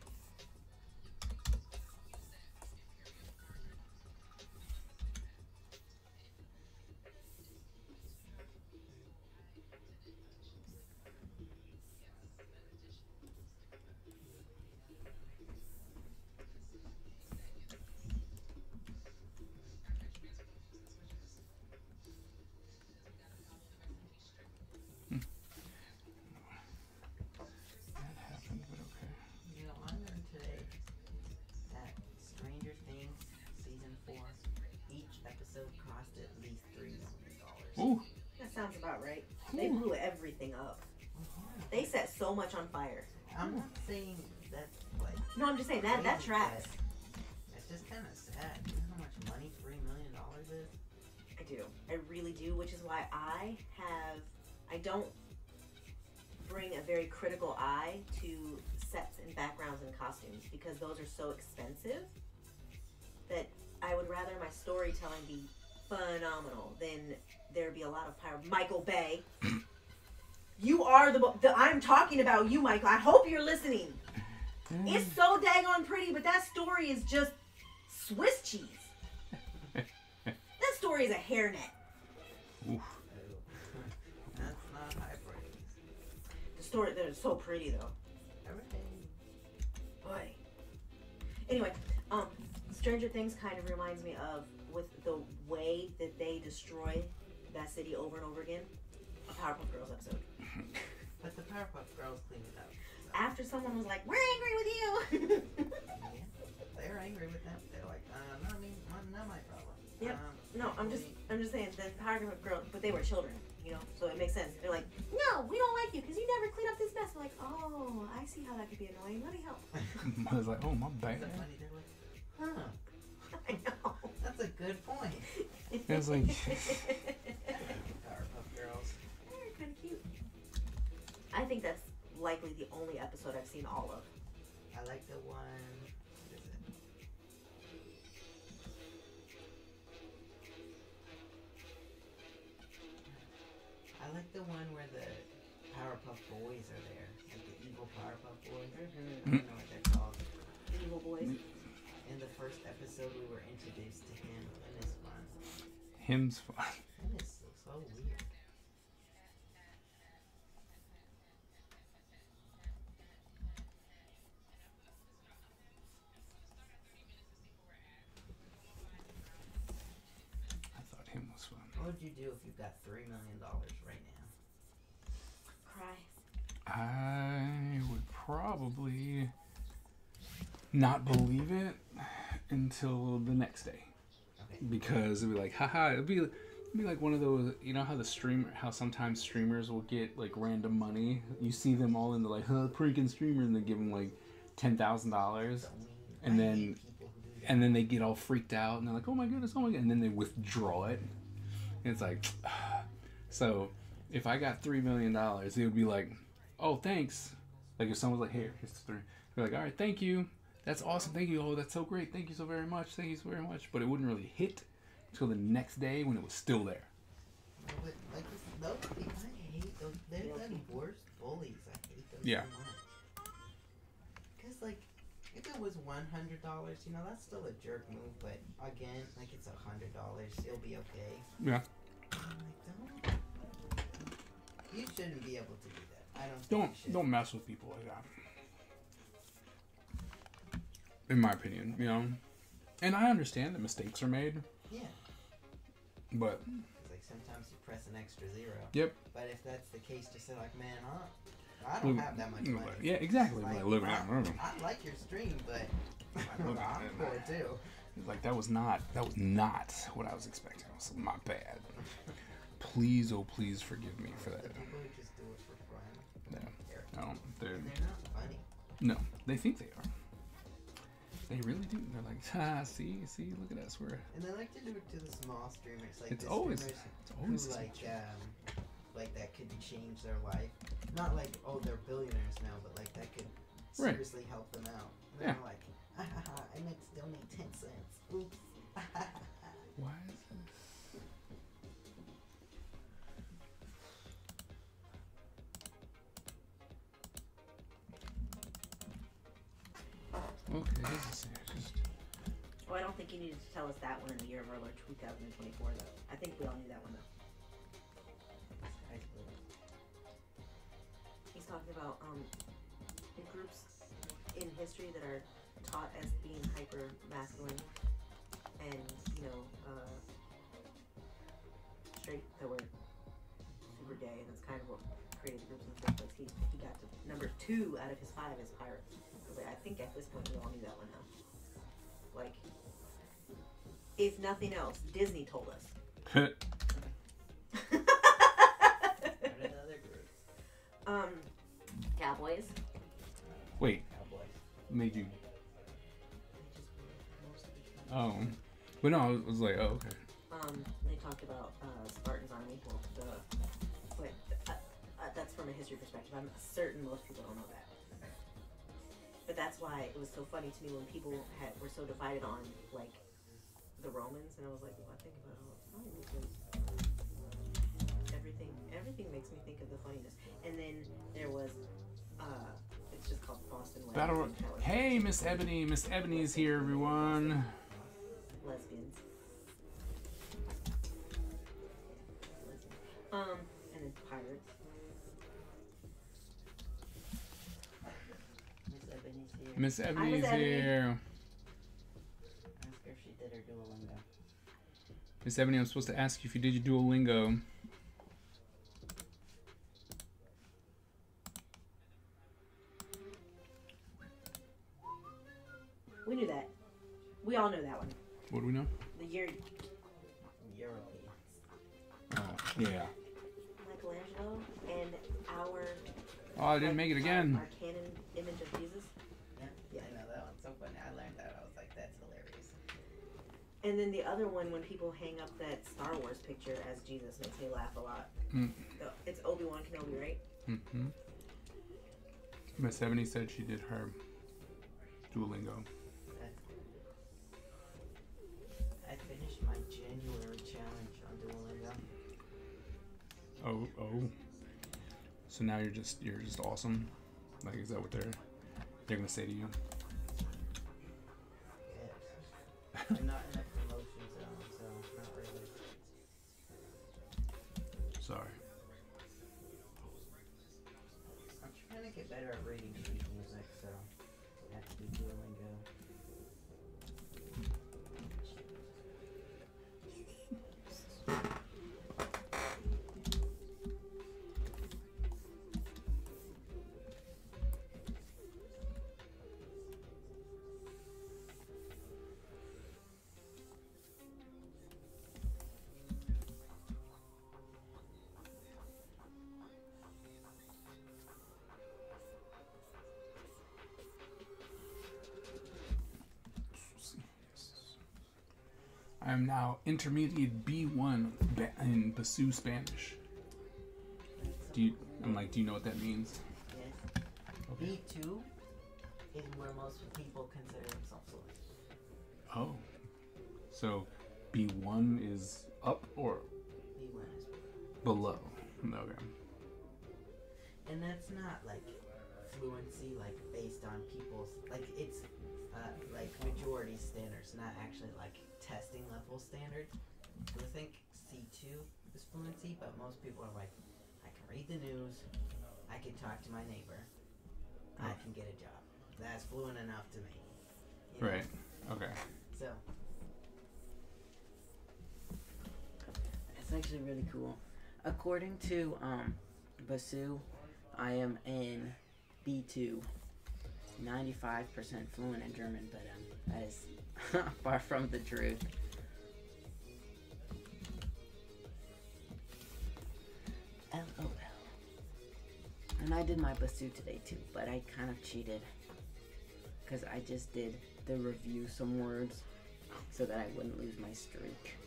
A: That happened, but okay.
E: You know, I learned today that Stranger Things season four, each episode cost at least three million dollars.
A: Ooh.
B: That sounds about right. They blew everything up. They set so much on fire.
E: I'm not saying that's like.
B: No, I'm just saying that that
E: crazy,
B: tracks.
E: but It's just kind of sad. You know how much money three million dollars is?
B: I do. I really do, which is why I have, I don't bring a very critical eye to sets and backgrounds and costumes because those are so expensive that I would rather my storytelling be phenomenal, then there'd be a lot of power. Michael Bay. You are the, the. I'm talking about you, Michael. I hope you're listening. It's so daggone pretty, but that story is just Swiss cheese. That story is a hairnet.
A: Oof.
E: That's not high praise.
B: The story, they're so pretty though. Boy. Anyway, um, Stranger Things kind of reminds me of, with the way that they destroy that city over and over again, a Powerpuff Girls episode.
E: But the Powerpuff Girls cleaned it up. So.
B: After someone was like, "We're angry with you."
E: Yeah, they're angry with them. They're like, uh, not me, not my problem.
B: Yep.
E: Um,
B: No, I'm just, I'm just saying that Powerpuff Girls, but they were children, you know, so it makes sense. They're like, "No, we don't like you because you never clean up this mess." We're like, "Oh, I see how that could be annoying. Let me help."
A: I was like, oh, my bad.
E: Isn't it funny? They're like, huh,
B: I know.
E: that's a good point.
A: It was like,
E: Powerpuff Girls.
B: They're kind of cute. I think that's likely the only episode I've seen all of.
E: I like the one. What is it? I like the one where the Powerpuff Boys are there, like the evil Powerpuff Boys. I don't know what they're called.
B: The Evil Boys.
E: In the first episode, we were introduced to him, and it's fun.
A: him's fun.
E: That is so, so weird.
A: I thought him was fun.
E: What would you do if you got three million dollars right now?
B: Cry.
A: I would probably not believe it until the next day.
E: Okay.
A: Because it'd be like, haha, it'd be, it'd be like one of those, you know how the streamer, how sometimes streamers will get like random money. You see them all in the like, huh, pranking streamer, and they give them like ten thousand dollars, and
E: I
A: then
E: hate people who do that.
A: and then they get all freaked out, and they're like, oh my goodness, oh my god, and then they withdraw it. And it's like, so if I got three million dollars, it would be like, oh thanks. Like if someone's like, here, here's the three. They're like, all right, thank you. That's awesome. Thank you. Oh, that's so great. Thank you so very much. Thank you so very much. But it wouldn't really hit until the next day when it was still there.
E: No, but like this, those people, I hate those. They're the worst bullies. I hate those
A: Yeah.
E: so much. Because like, if it was one hundred dollars, you know, that's still a jerk move. But again, like it's a hundred dollars, it'll be okay.
A: Yeah.
E: I'm like, don't. You shouldn't be able to do that. I don't. Think
A: Don't
E: you should.
A: don't mess with people like that. In my opinion, you know. And I understand that mistakes are made,
E: Yeah.
A: but
E: It's like sometimes you press an extra zero.
A: yep.
E: But if that's the case, just say like, man, huh? I don't have that much money.
A: Yeah, exactly.
E: Like,
A: Like, look
E: I,
A: at that.
E: I like your stream, but
A: Look at
E: I'm
A: that.
E: poor too.
A: Like that was not that was not what I was expecting. So my bad. Please, oh please, forgive me for
E: The
A: that.
E: people who just do it for fun,
A: No,
E: they're,
A: no, they're
E: and they're not funny.
A: no. They think they are. They really do. They're like, ah, see, see, look at us. We're
E: And they like to do it to the small streamers, like
A: It's
E: the
A: always-
E: streamers
A: it's always
E: who
A: the
E: like
A: same.
E: um like that could change their life. Not like oh they're billionaires now, but like that could
A: Right.
E: seriously help them out. And
A: Yeah.
E: they're like, ha ha ha, I meant to donate ten cents. Oops.
A: why is this? Okay, this is just
B: Oh, I don't think you needed to tell us that one in the year of our Lord two thousand twenty-four, though. I think we all knew that one, though. He's talking about um, groups in history that are taught as being hyper masculine and, you know, uh, straight that were super gay, and that's kind of what created the groups in the first place. He, he got to number two out of his five as pirates. I was like, I think at this point we all knew that one now. Like, if nothing else, Disney told us.
E: What are the other groups?
B: um, Cowboys.
A: wait.
E: Cowboys.
A: Made you?
E: They just were most of the time.
A: Oh, but no, I was, was like, oh, okay.
B: Um, they talked about uh, Spartan's army. Well, the, but uh, uh, that's from a history perspective. I'm certain most people don't know that. But that's why it was so funny to me when people had were so divided on like the Romans, and I was like, well, I think about funny because everything everything makes me think of the funniness. And then there was uh, it's just called Boston Legs.
A: Battle.
B: and Power
A: Hey, Miss Ebony. Miss Ebony's here, everyone.
B: Lesbians. Um, and then pirates.
E: Miss Ebony's here.
A: Miss Ebony's
B: Ebony.
A: here.
E: Ask her if she did her Duolingo.
A: Miss Ebony, I'm supposed to ask you if you did your Duolingo.
B: We knew that. We all know that one.
A: What do we know?
B: The year
E: Europeans.
A: Oh, yeah.
B: Michelangelo and our.
A: Oh, I didn't make it again.
B: Our, our canon image of Jesus.
E: Yeah,
B: Yeah.
E: I know that one's so funny. I learned that. I was like, that's hilarious.
B: And then the other one, when people hang up that Star Wars picture as Jesus, makes me laugh a lot.
A: Mm.
B: So, it's Obi-Wan Kenobi, right?
A: Mm-hmm. Miss Ebony said she did her Duolingo.
E: I finished my January challenge on Duolingo.
A: Oh, oh. So now you're just you're just awesome. Like, is that what they're they're gonna say to you?
E: Yes. I'm not in a promotion zone, so not really.
A: Sorry.
E: I'm trying to get better at reading sheet music, so I have to do Duolingo.
A: I am now intermediate B one ba- in Basu Spanish. Do you? I'm like, do you know what that means?
E: Yes.
A: Okay.
E: B two is where most people consider themselves fluent.
A: Oh. So B one is up or
E: B one is
A: below? Okay.
E: And that's not like fluency, like based on people's, like it's uh, like majority standards, not actually like testing level standards. So I think C two is fluency, but most people are like, I can read the news, I can talk to my neighbor, I can get a job. That's fluent enough to me. You know?
A: Right. Okay.
E: So it's actually really cool. According to um, Basu, I am in B two, ninety-five percent fluent in German, but um, that is far from the truth. L O L. And I did my Basu today too, but I kind of cheated. Because I just did the review some words so that I wouldn't lose my streak.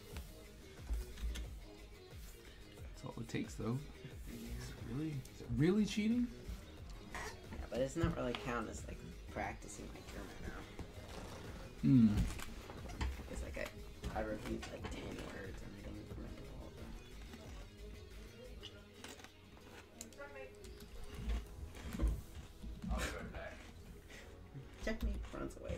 A: That's all it takes, though. Is it really? Is it really cheating?
E: Yeah, but it's not really counting as like practicing my German now.
A: Hmm.
E: It's like I, I reviewed like ten words and I don't remember all of them.
C: I'll be right back.
E: Checkmate runs away.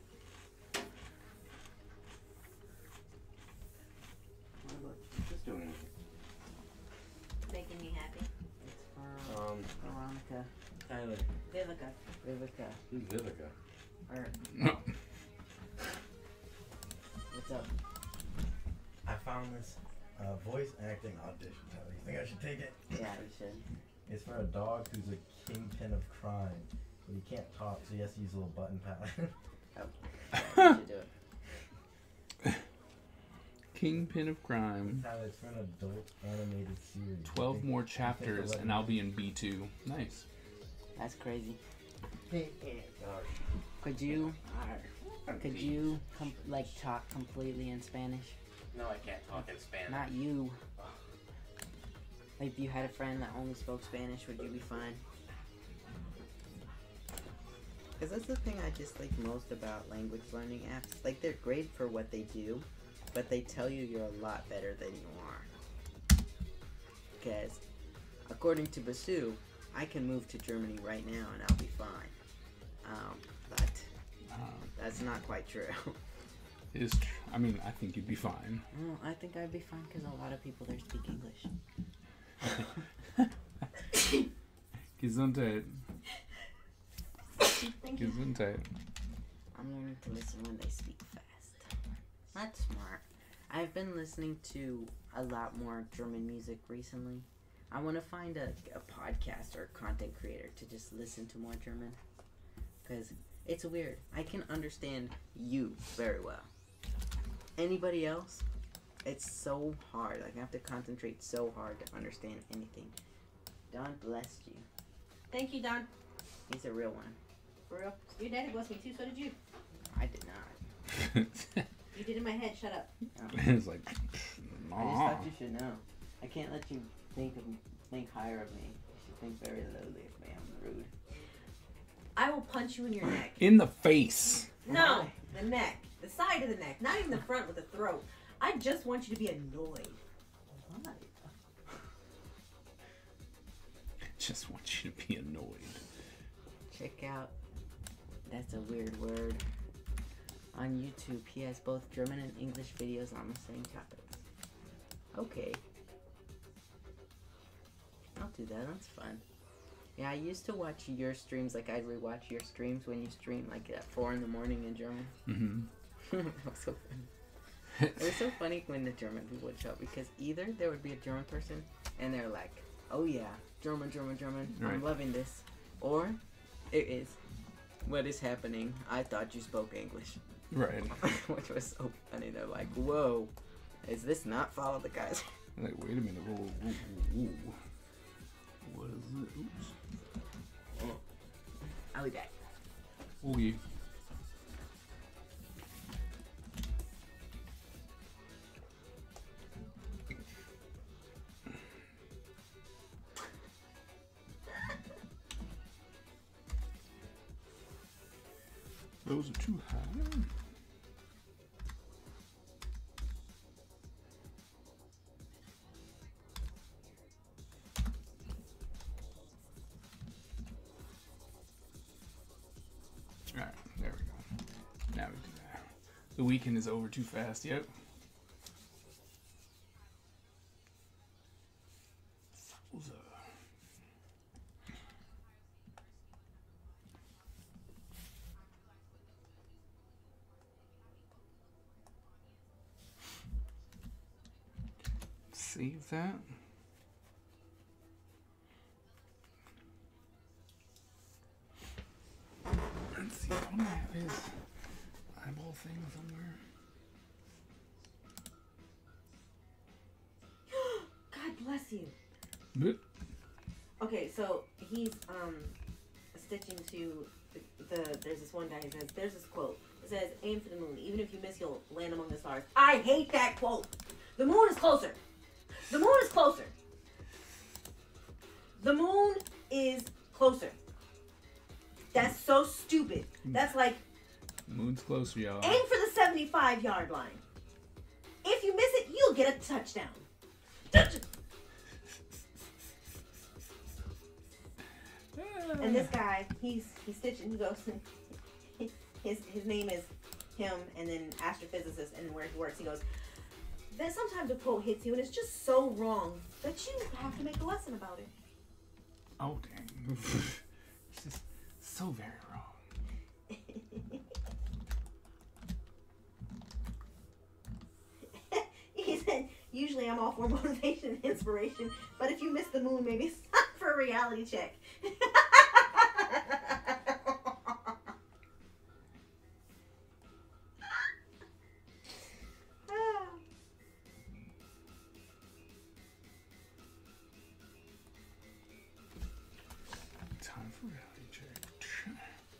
D: What about this doing?
B: Making me happy.
E: It's from
D: Um,
E: Veronica.
D: Tyler.
B: Vivica.
E: Vivica.
D: Who's Vivica?
E: Or,
A: No.
E: what's up?
F: I found this uh, voice acting audition. Tyler, you think I should take it?
E: Yeah, you should.
F: It's for a dog who's a kingpin of crime, but he can't talk, so he has to use a little button palette.
E: Oh, yeah, you should do it.
A: Kingpin of crime.
F: Tyler, it's for an adult animated series.
A: Twelve
F: Think-
A: more
F: think
A: chapters,
F: eleven
A: and I'll be in B two. Nice.
E: That's crazy.
F: Gosh.
E: Could you, could you com- like talk completely in Spanish?
D: No, I can't talk in Spanish.
E: Not you. Like, if you had a friend that only spoke Spanish, would you be fine? Because that's the thing I just like most about language learning apps. Like, they're great for what they do, but they tell you you're a lot better than you are. Because, according to Basu, I can move to Germany right now and I'll be fine. Um, but that's not quite true.
A: It is true. I mean, I think you'd be fine.
E: Well, I think I'd be fine because a lot of people there speak English.
A: Gesundheit.
E: Thank you.
A: Gesundheit.
E: I'm learning to listen when they speak fast. That's smart. I've been listening to a lot more German music recently. I want to find a, a podcast or a content creator to just listen to more German. Because it's weird. I can understand you very well. Anybody else, it's so hard. Like, I have to concentrate so hard to understand anything. Don blessed you.
B: Thank you, Don.
E: He's a real one.
B: For real. Your daddy blessed me too, so did you.
E: I did not.
B: You did in my head, shut up.
E: Oh.
A: It's like,
E: I just
A: nah.
E: thought you should know. I can't let you think of think higher of me. You should think very lowly of me. I'm rude.
B: I will punch you in your neck.
A: In the face.
B: No, the neck. The side of the neck. Not even the front with the throat. I just want you to be annoyed.
E: Why?
A: Just want you to be annoyed.
E: Check out. That's a weird word. On YouTube, he has both German and English videos on the same topics. Okay. I'll do that. That's fun. Yeah, I used to watch your streams. Like, I'd rewatch your streams when you stream, like, at four in the morning in German.
A: Mm-hmm.
E: That was so funny. It was so funny when the German people would show up, because either there would be a German person, and they're like, oh yeah, German, German, German,
A: Right.
E: I'm loving this. Or, it is, what is happening? I thought you spoke English.
A: Right.
E: Which was so funny. They're like, whoa, is this not Follow the Kaiser?
A: Like, wait a minute. Whoa, whoa, whoa, whoa. What is it? Oops.
E: I'll be back.
A: Okay. Those are too high. Alright, there we go. Now we do that. The weekend is over too fast, yep. What's up? Save that. Let's see, don't I have his eyeball thing somewhere?
B: God bless you.
A: Boop.
B: Okay, so he's um stitching to the, the there's this one guy who says there's this quote. It says, aim for the moon. Even if you miss, you'll land among the stars. I hate that quote. The moon is closer. The moon is closer. The moon is closer. That's so stupid. That's like,
A: Moon's closer, y'all.
B: aim for the seventy-five yard line. If you miss it, you'll get a touchdown. Touch- And this guy, he's he's stitching. He goes, his his name is him, and then astrophysicist, and where he works, he goes. Then sometimes a quote hits you, and it's just so wrong that you have to make a lesson about it.
A: Oh, dang. It's just so very wrong.
B: He said, usually I'm all for motivation and inspiration, but if you miss the moon, maybe it's time for a reality check.
A: Time for reality check.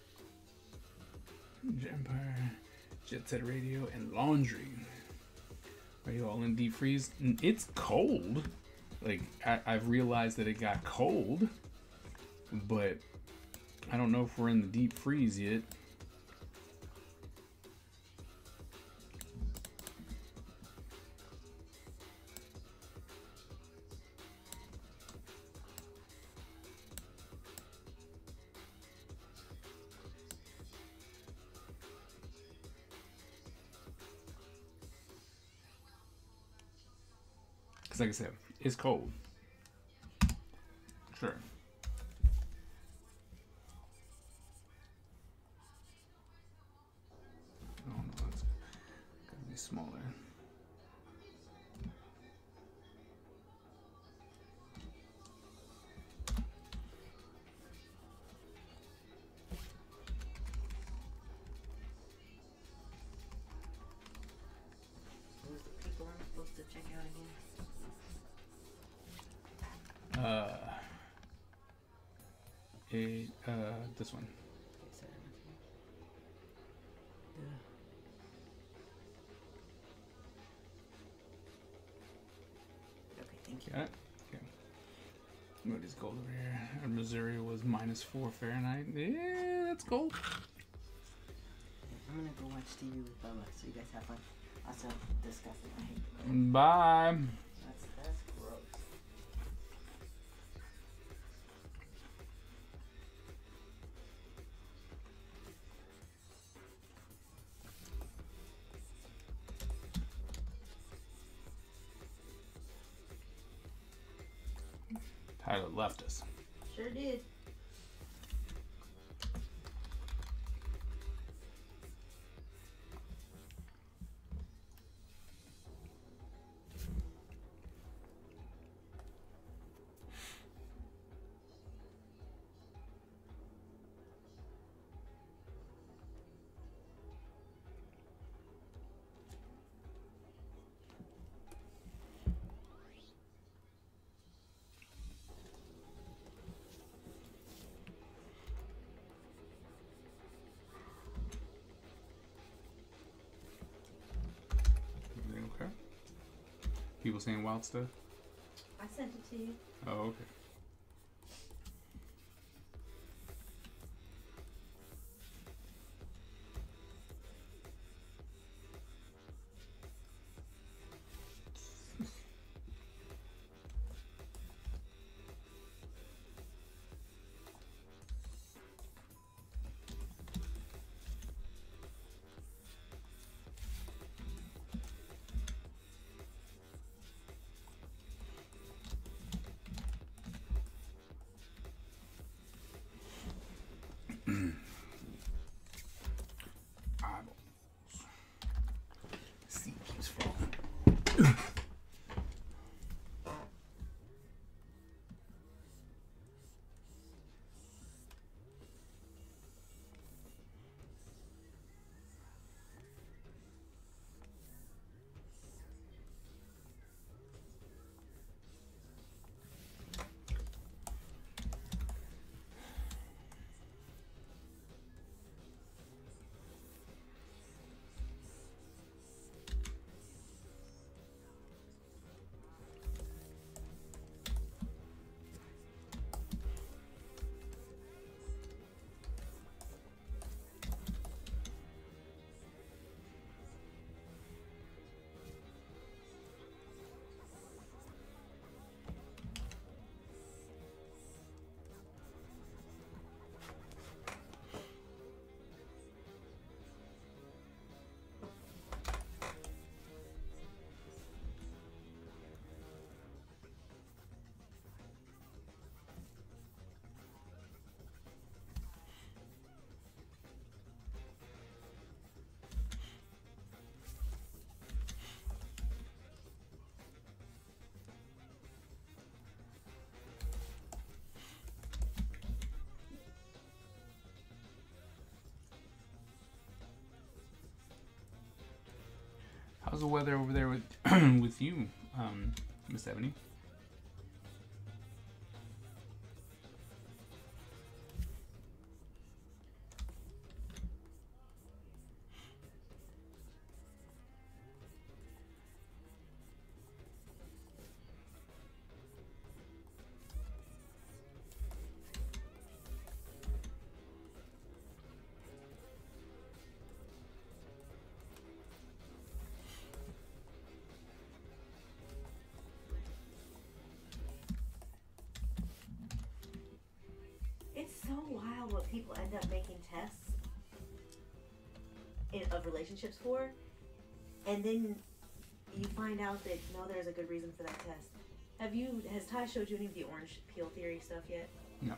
A: Empire, Jet Set Radio, and Laundry. Are you all in deep freeze? It's cold. Like, I, I've realized that it got cold, but I don't know if we're in the deep freeze yet. Because like I said, it's cold. Sure. Oh no, it's gotta be smaller.
E: Who's the people I'm supposed to check out again?
A: Uh, it, uh, this one.
E: Okay, sorry. Okay, thank you.
A: Got it? Okay. Moody's gold over here. And Missouri was minus four Fahrenheit. Yeah, that's cold.
E: I'm gonna go watch T V with Bubba, so you guys have fun. Also, disgusting. I hate cold.
A: Bye.
E: That's that's gross.
A: Tyler left us.
E: Sure did.
A: Everything okay? People saying wild stuff?
B: I sent it to you.
A: Oh, okay. Eyeballs. Sea keeps falling. How's the weather over there with with you, um, Miss Ebony?
B: It's so wild what people end up making tests in, of relationships for, and then you find out that no, there's a good reason for that test. Have you? Has Ty showed you any of the orange peel theory stuff yet?
A: No.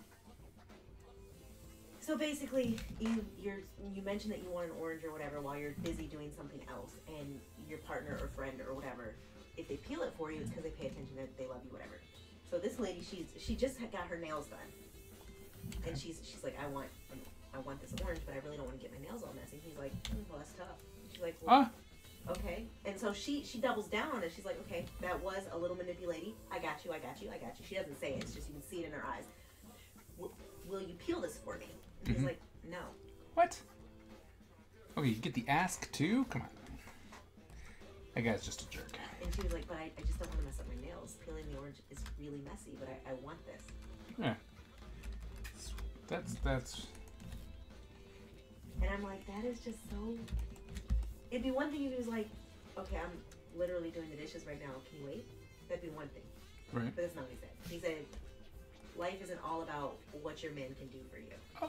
B: So basically, you you're you mentioned that you want an orange or whatever while you're busy doing something else, and your partner or friend or whatever, if they peel it for you, it's because they pay attention, that they love you, whatever. So this lady, she's she just had got her nails done, and she's she's like, I want I want this orange, but I really don't want to get my nails all messy. He's like, mm, well, that's tough. She's like, well,
A: Ah.
B: okay. And so she she doubles down on it. She's like, okay, that was a little manipulating. I got you, I got you, I got you. She doesn't say it. It's just you can see it in her eyes. W- will you peel this for me? And he's
A: Mhm.
B: like, no.
A: What? Okay, you get the ask too? Come on. That guy's just a jerk.
B: And she was like, but I, I just don't want to mess up my nails. Peeling the orange is really messy, but I, I want this.
A: Yeah. That's, that's...
B: And I'm like, that is just so... It'd be one thing if he was like, okay, I'm literally doing the dishes right now. Can you wait? That'd be one thing.
A: Right.
B: But that's not what he said. He said, life isn't all about what your man can do for you.
A: Oh.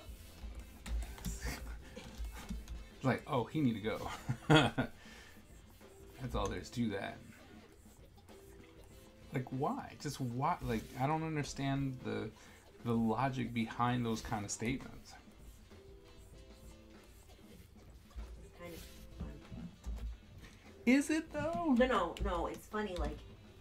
A: It's like, oh, he need to go. That's all there is to that. Like, why? Just why? Like, I don't understand the the logic behind those kind of statements.
B: It's kind of fun.
A: Is it though?
B: No, no, no. It's funny. Like,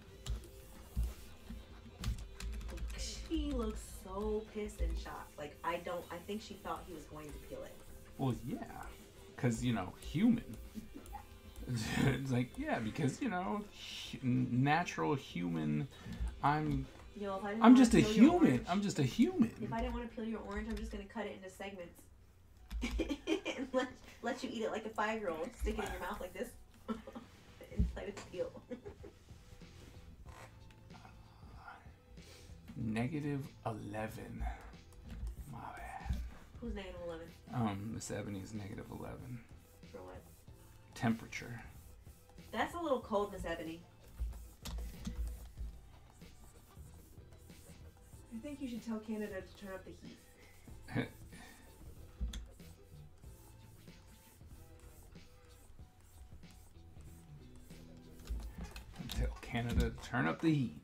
B: she looks so pissed and shocked. Like, I don't. I think she thought he was going to peel it.
A: Well, yeah, because you know, human. It's like, yeah, because you know, hu- natural human. I'm.
B: You know, if I didn't
A: I'm
B: wanna
A: just a
B: peel your
A: human.
B: orange-
A: I'm just a human.
B: If I didn't want to peel your orange, I'm just going to cut it into segments. And let, let you eat it like a five-year-old. Stick it in your mouth like this. And let it peel.
A: Negative eleven. My bad.
B: Who's negative eleven?
A: Um, Miss Ebony's negative eleven.
B: For what?
A: Temperature.
B: That's a little cold, Miss Ebony. I think you should tell Canada to turn up the heat.
A: Tell Canada to turn up the heat.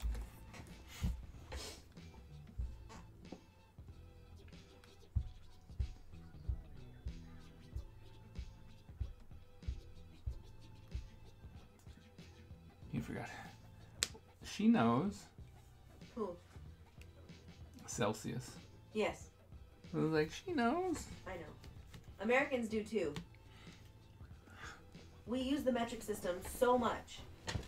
A: You forgot. She knows
B: Who?
A: Celsius.
B: Yes,
A: I was like, she knows.
B: I know. Americans do too. We use the metric system so much.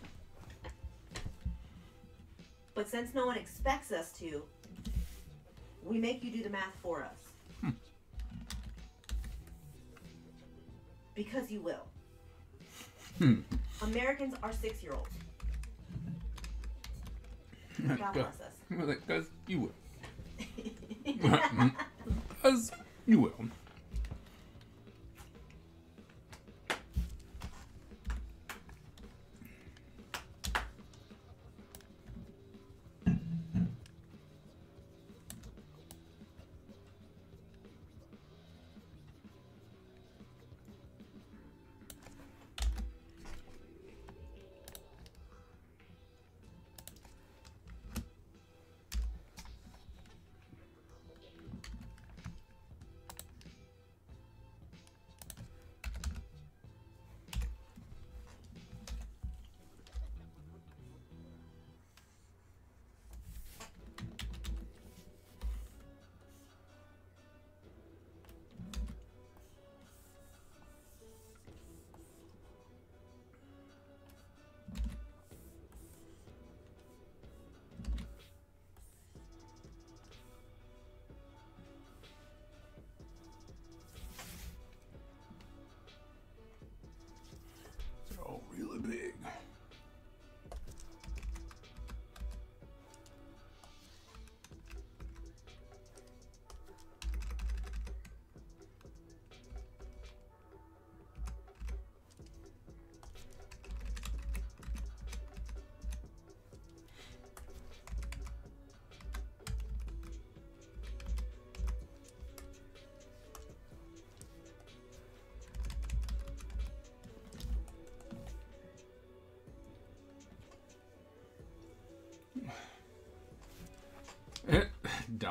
B: But since no one expects us to, we make you do the math for us.
A: Hmm.
B: Because you will.
A: Hmm.
B: Americans are six-year-olds. God bless us.
A: I was like, because you will. Because you will.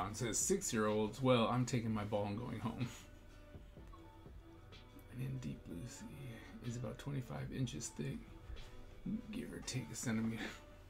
A: Leon says, six-year-olds, well, I'm taking my ball and going home. And in deep blue sea is about twenty-five inches thick, give or take a centimeter.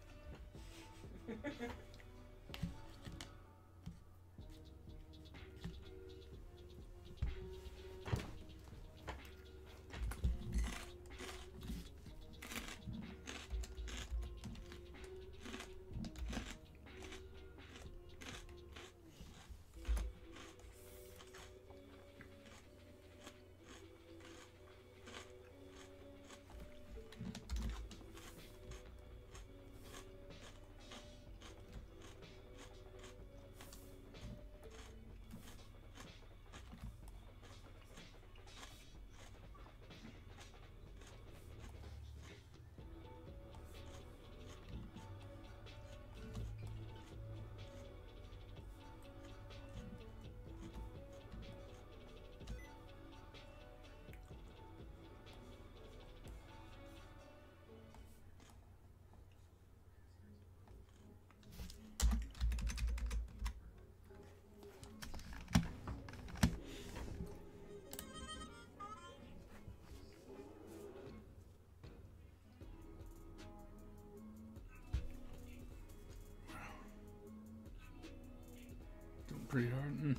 A: Pretty hard. Mm.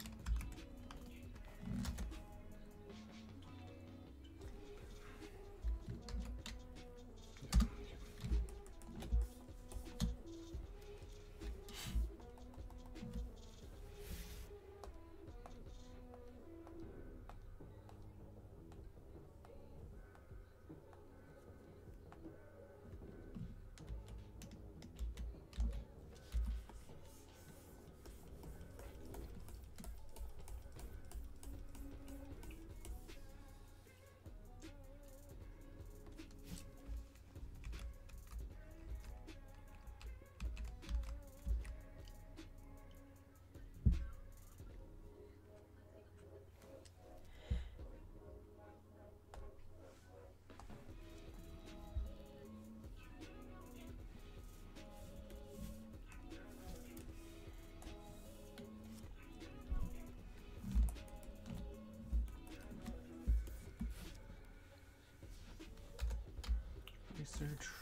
A: Research.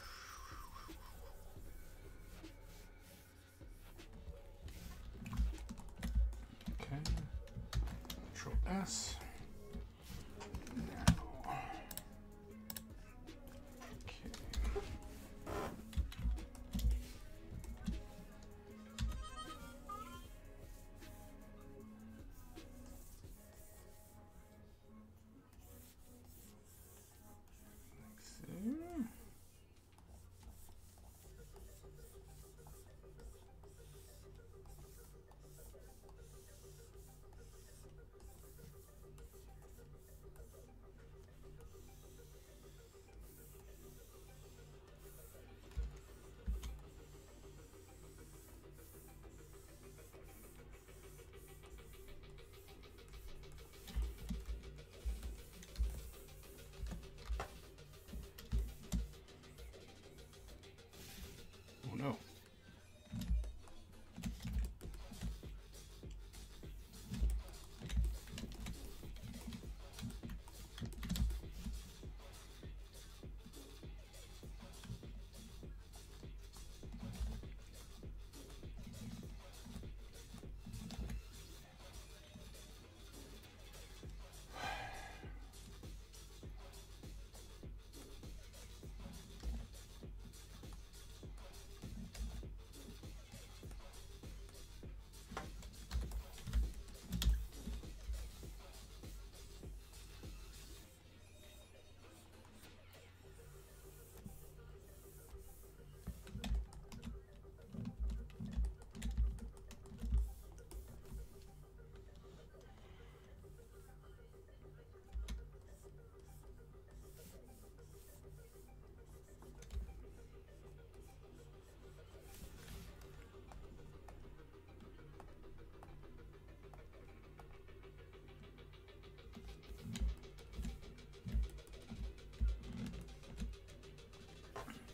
A: Okay. Control S. Now. Okay. Let's see. Oh no.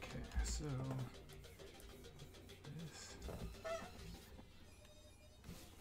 A: So this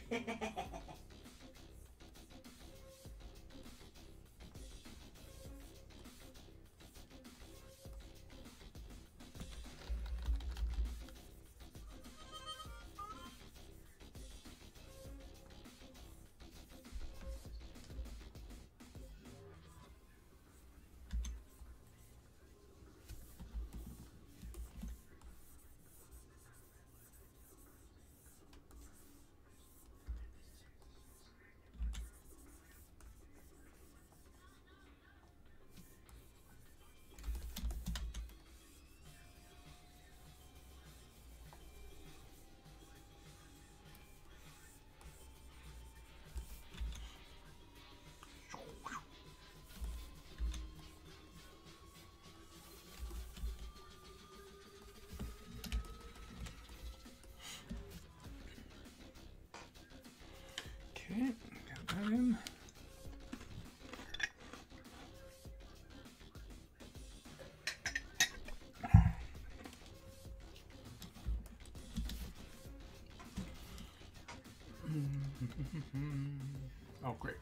A: Okay, got that in. Oh, great.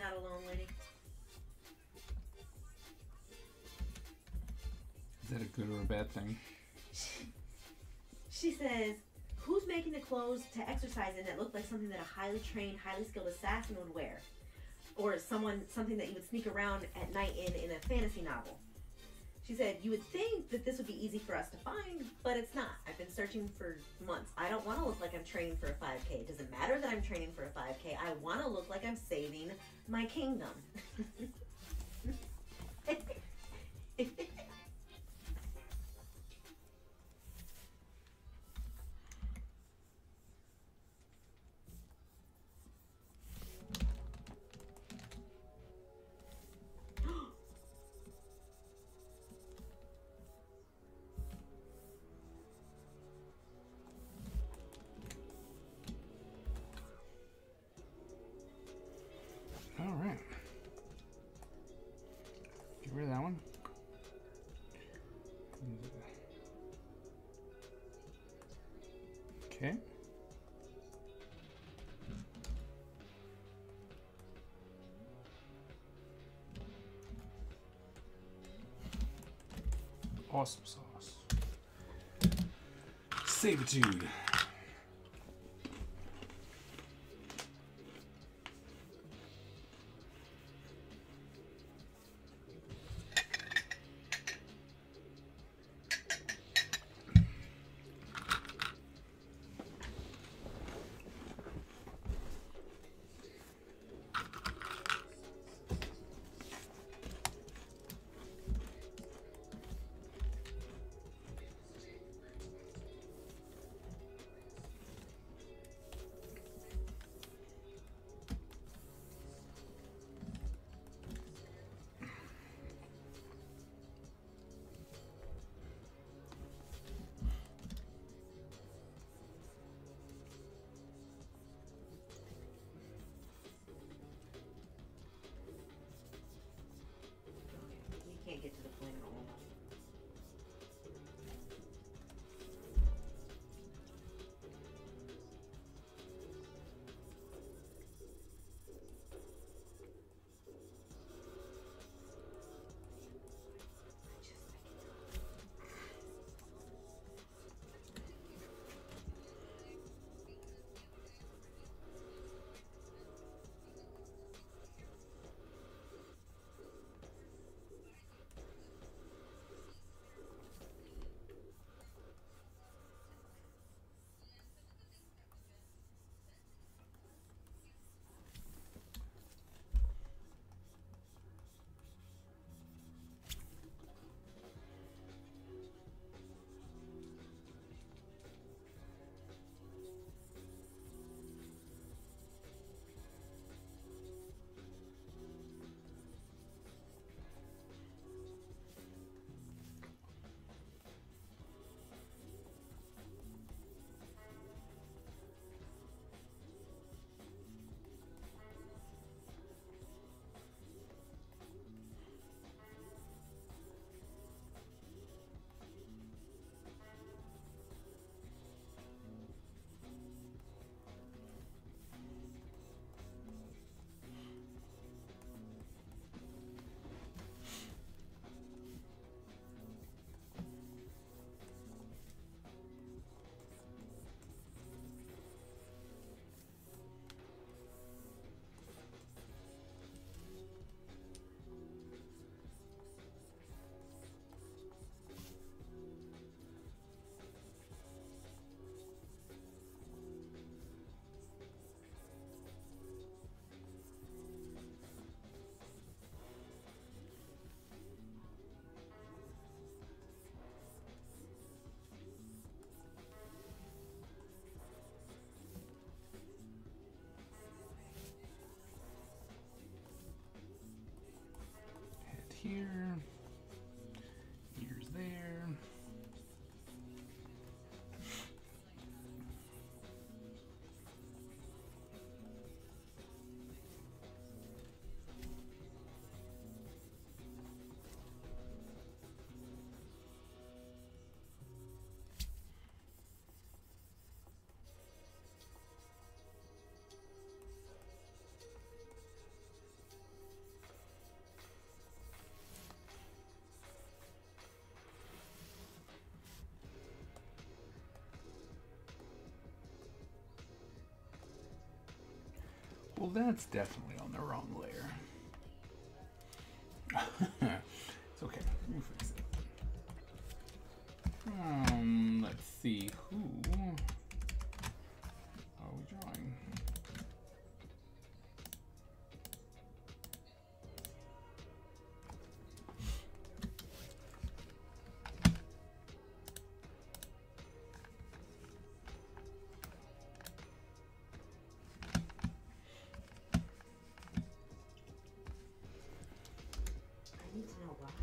B: not alone, lady.
A: Is that a good or a bad thing?
B: She says, who's making the clothes to exercise in that look like something that a highly trained, highly skilled assassin would wear? Or someone, something that you would sneak around at night in in a fantasy novel? She said, you would think that this would be easy for us to find, but it's not. I've been searching for months. I don't want to look like I'm training for a five K. It doesn't matter that I'm training for a five K. I want to look like I'm saving my kingdom.
A: All right. Get rid of that one. Okay. Awesome sauce. Sabitude. Well, that's definitely on the wrong layer. It's okay. We'll fix it. Um, let's see. Who are we drawing?
B: I need to know why.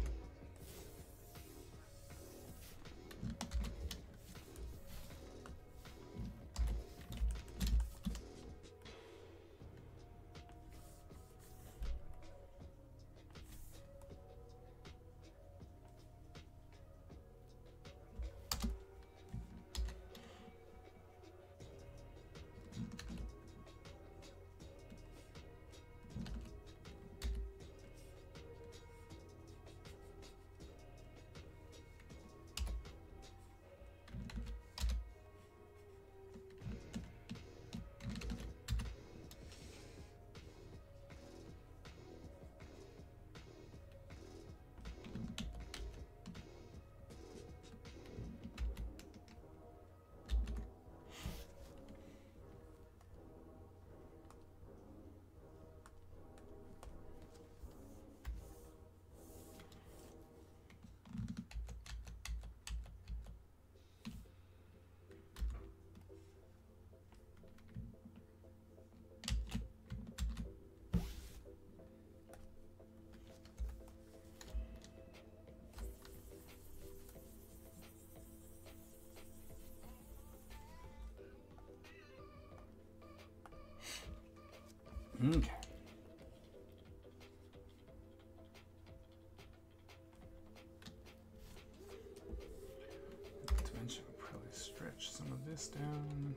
A: Okay. Eventually, we'll probably stretch some of this down.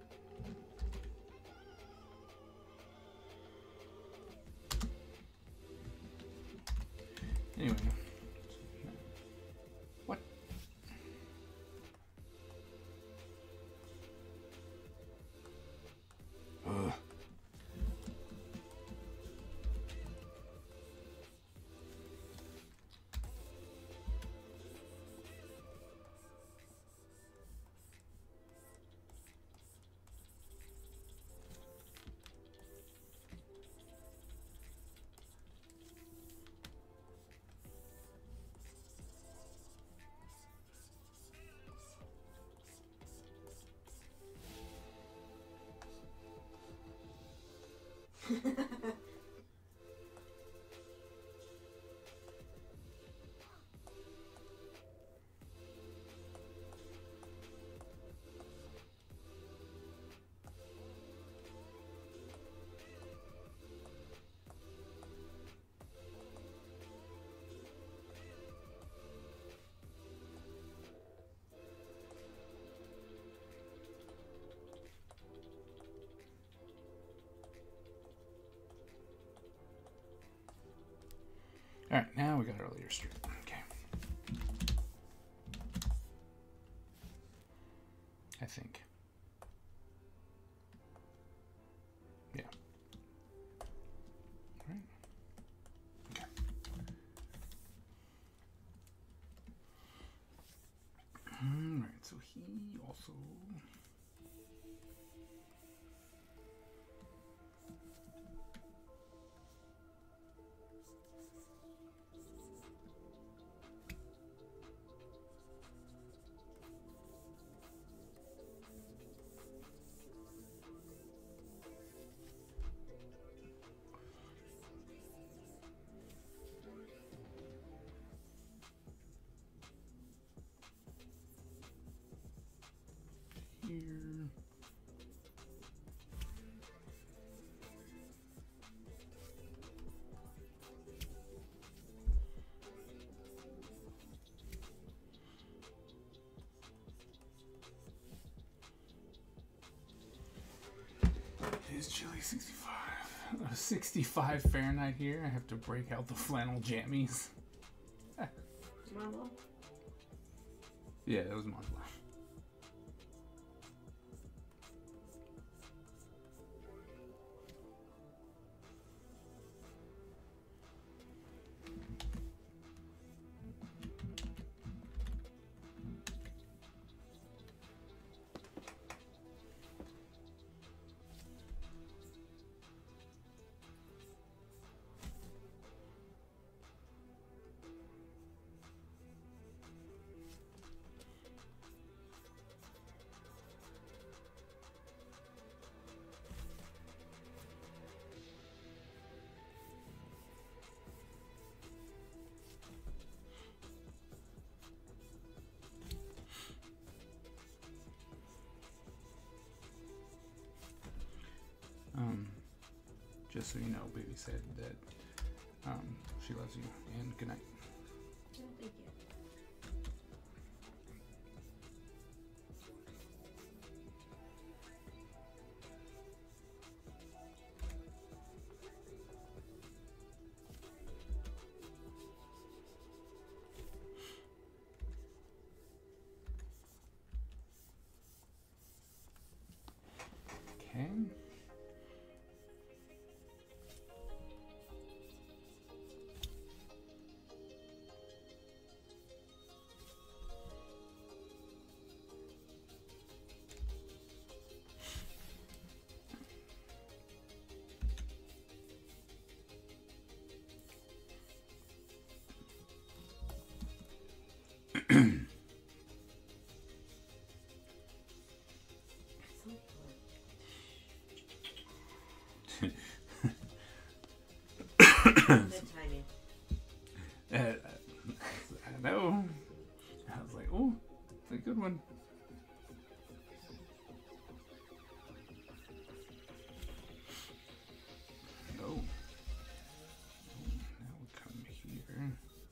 A: Anyway. What? Ugh. All right, now we got our layer straight. Okay. I think. Yeah. All right. Okay. All right, so he also... Here. It is chilly sixty-five. Uh, sixty-five Fahrenheit here. I have to break out the flannel jammies.
B: Marble?
A: Yeah, that was Marble. Um, just so you know, baby said that um, she loves you, and good night.
B: Oh, thank you.
A: Okay.
B: Good timing.
A: Uh, I know. I was like, oh, it's a good one. Oh. Oh, now we come here.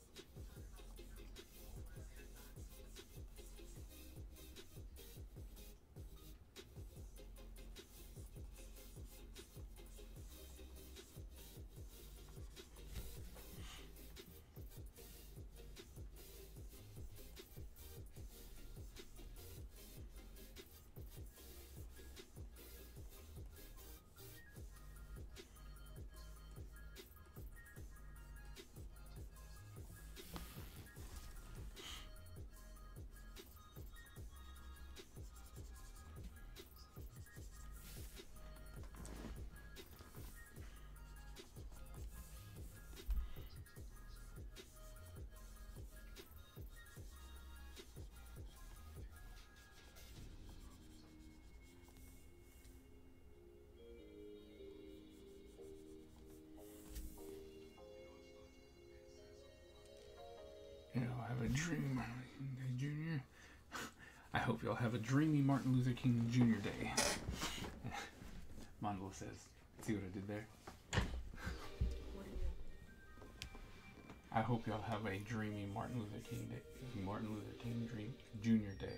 A: You know, I have a dream, Martin Luther King Junior I hope y'all have a dreamy Martin Luther King Junior Day. Mongo says, see what I did there?
B: What do you
A: I hope y'all have a dreamy Martin Luther King Day, Martin Luther King Dream Junior Day.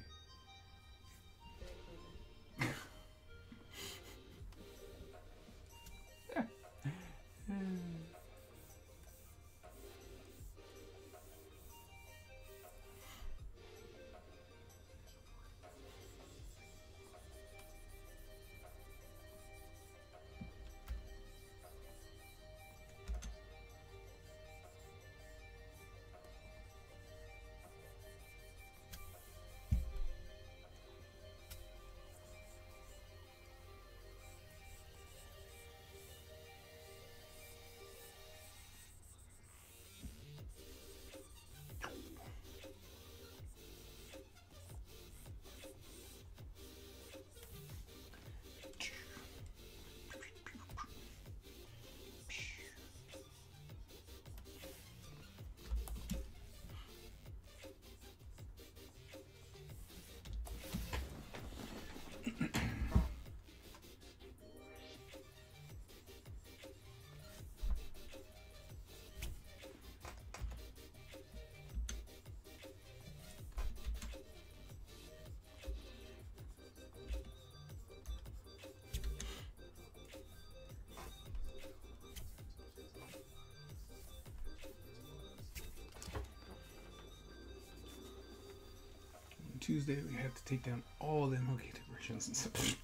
A: Tuesday we have to take down all them okay decorations and stuff.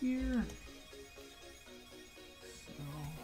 A: here. So.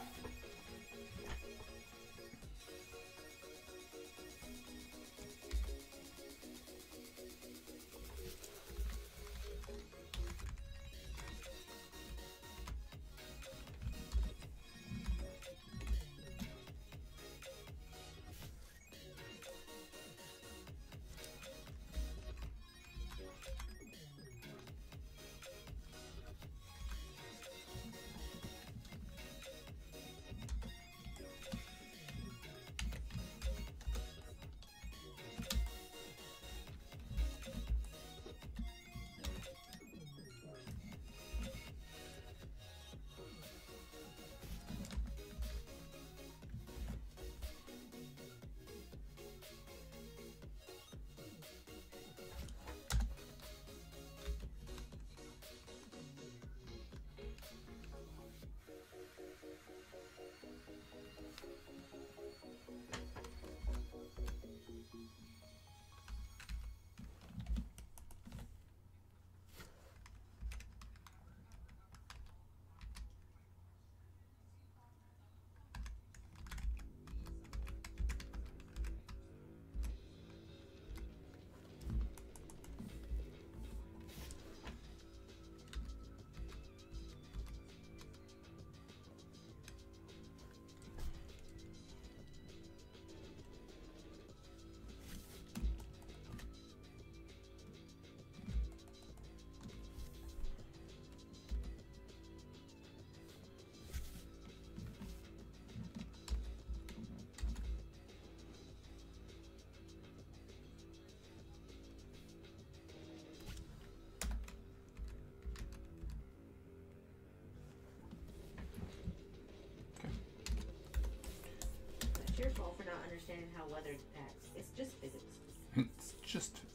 B: It's your fault for not understanding how weather acts. It's just physics.
A: It's just physics.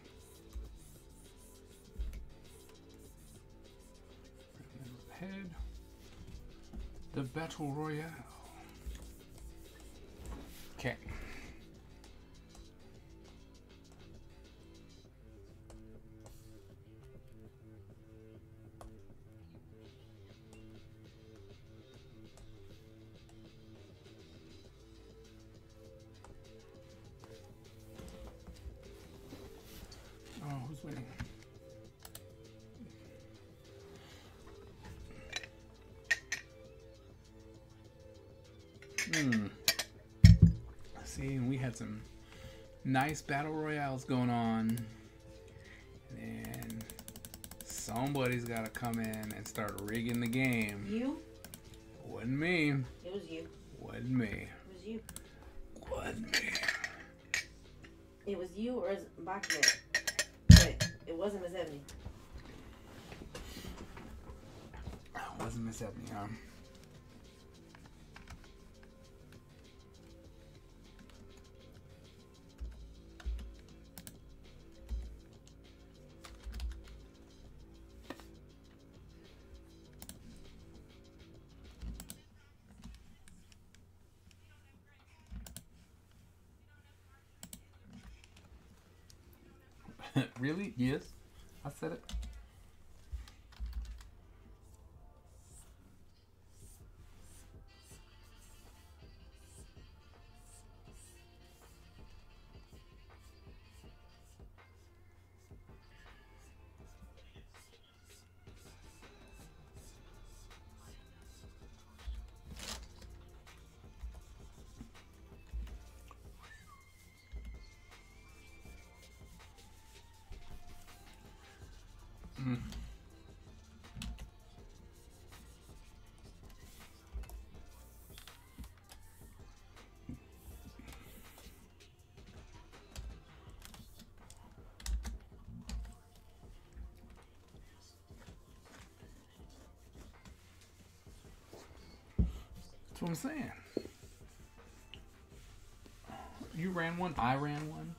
A: Head. The Battle Royale. Okay. Oh, who's winning? Hmm. See, and we had some nice battle royales going on. And somebody's got to come in and start rigging the game.
B: You?
A: Wasn't me.
B: It was you.
A: Wasn't me.
B: It was you.
A: Wasn't me.
B: It was you or Bakhmet. But it wasn't Miss Ebony.
A: It wasn't Miss Ebony, huh? Really? Yes. I said it. Mm. That's what I'm saying. You ran one, I ran one.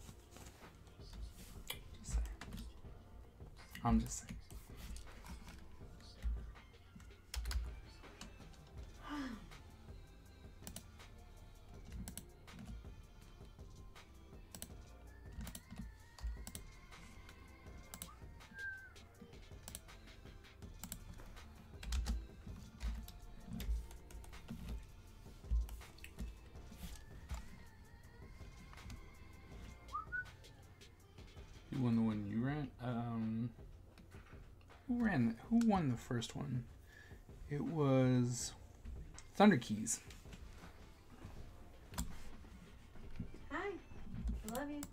A: Just saying. I'm just saying. Who won the one you ran? Um, who ran? Who won the first one? It was Thunder Keys.
B: Hi. I love you.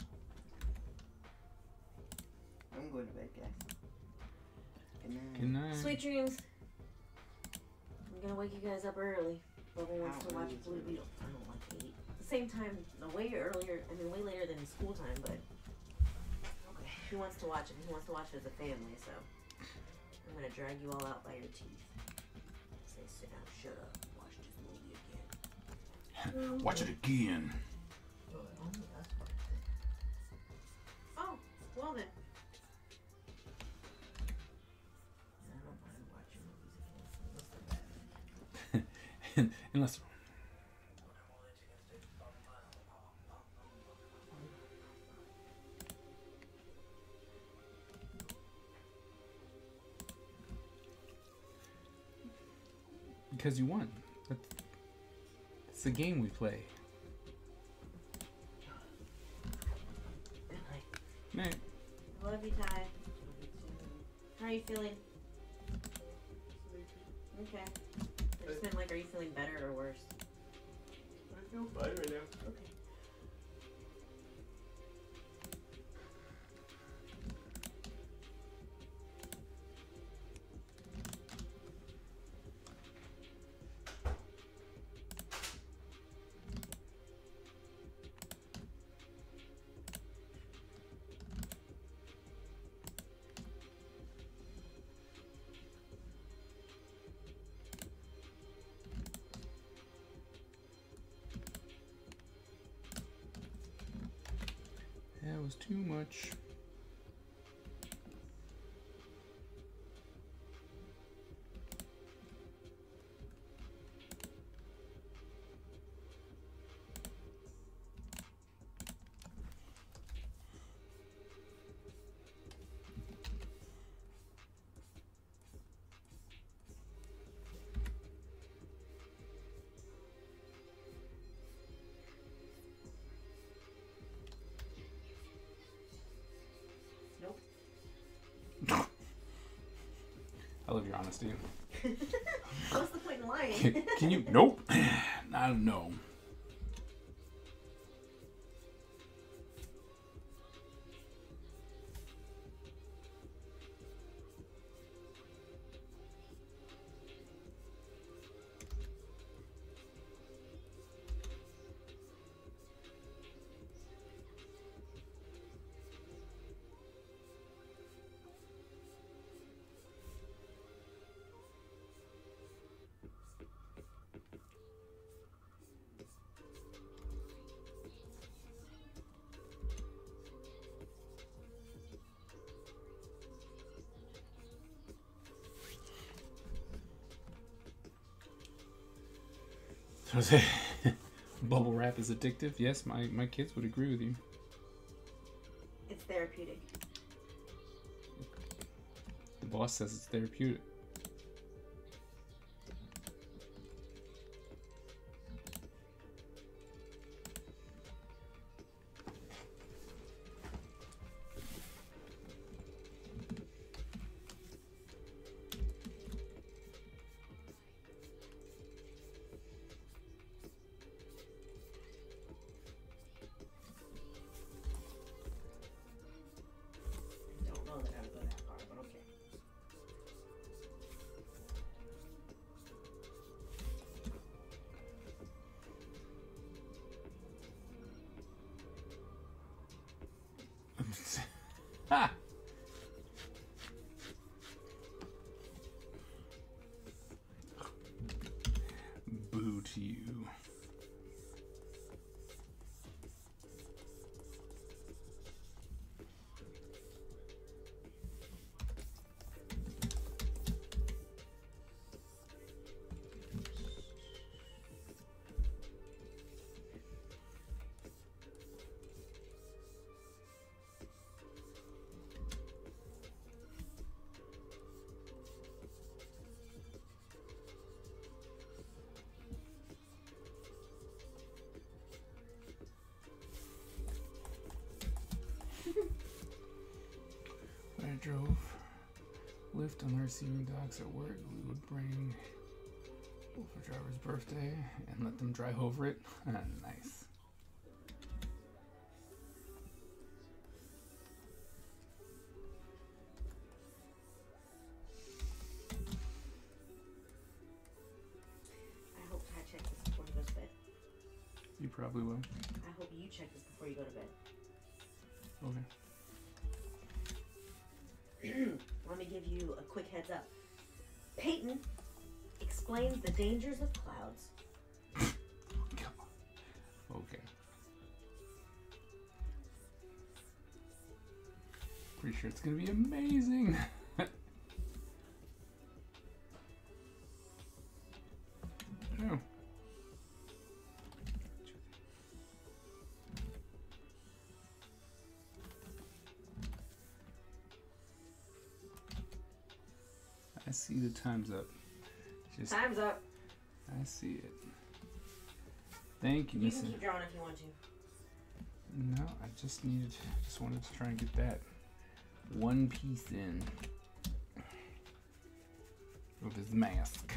E: I'm going to bed, guys. Good night.
A: Good night.
B: Sweet dreams. I'm gonna wake you guys up early. Bubba wants to
E: How
B: watch
E: early is
B: Blue
E: early?
B: Beetle. I don't want to eat. The same time, no, way earlier. I mean, way later than school time, but okay. He wants to watch it. He wants to watch it as a family, so I'm gonna drag you all out by your teeth. Say, sit down, shut up, watch this movie again.
A: Watch it again.
E: Oh, only us watch it.
B: Oh, well then.
E: I don't mind watching movies again. Unless they're bad.
A: Unless. Because you won. That's, it's the game we play.
B: Good night.
A: Night.
B: I love you, Ty. How are you feeling? Okay. I just meant like, are you feeling better or worse?
D: I feel fine right now.
B: Okay.
A: That was too much. I love your honesty.
B: What's the point in lying?
A: Can, can you? Nope. I don't know. So bubble wrap is addictive? Yes, my, my kids would agree with you.
B: It's therapeutic.
A: The boss says it's therapeutic.
B: Don't know that I would go that far, but okay.
A: Ha! Boo to you. lift on the receiving docks at work. We would bring for driver's birthday and let them drive over it. Nice.
B: I hope I check this before you go to bed.
A: You probably will.
B: I hope you check this before you go to bed.
A: Okay.
B: Let me give you a quick heads up. Peyton explains the dangers of clouds.
A: Okay. Pretty sure it's gonna be amazing. Oh. I see the time's up. Just,
B: Time's up.
A: I see it. Thank you,
B: You
A: Missus
B: can keep drawing if you want to.
A: No, I just needed, just wanted to try and get that one piece in with his mask.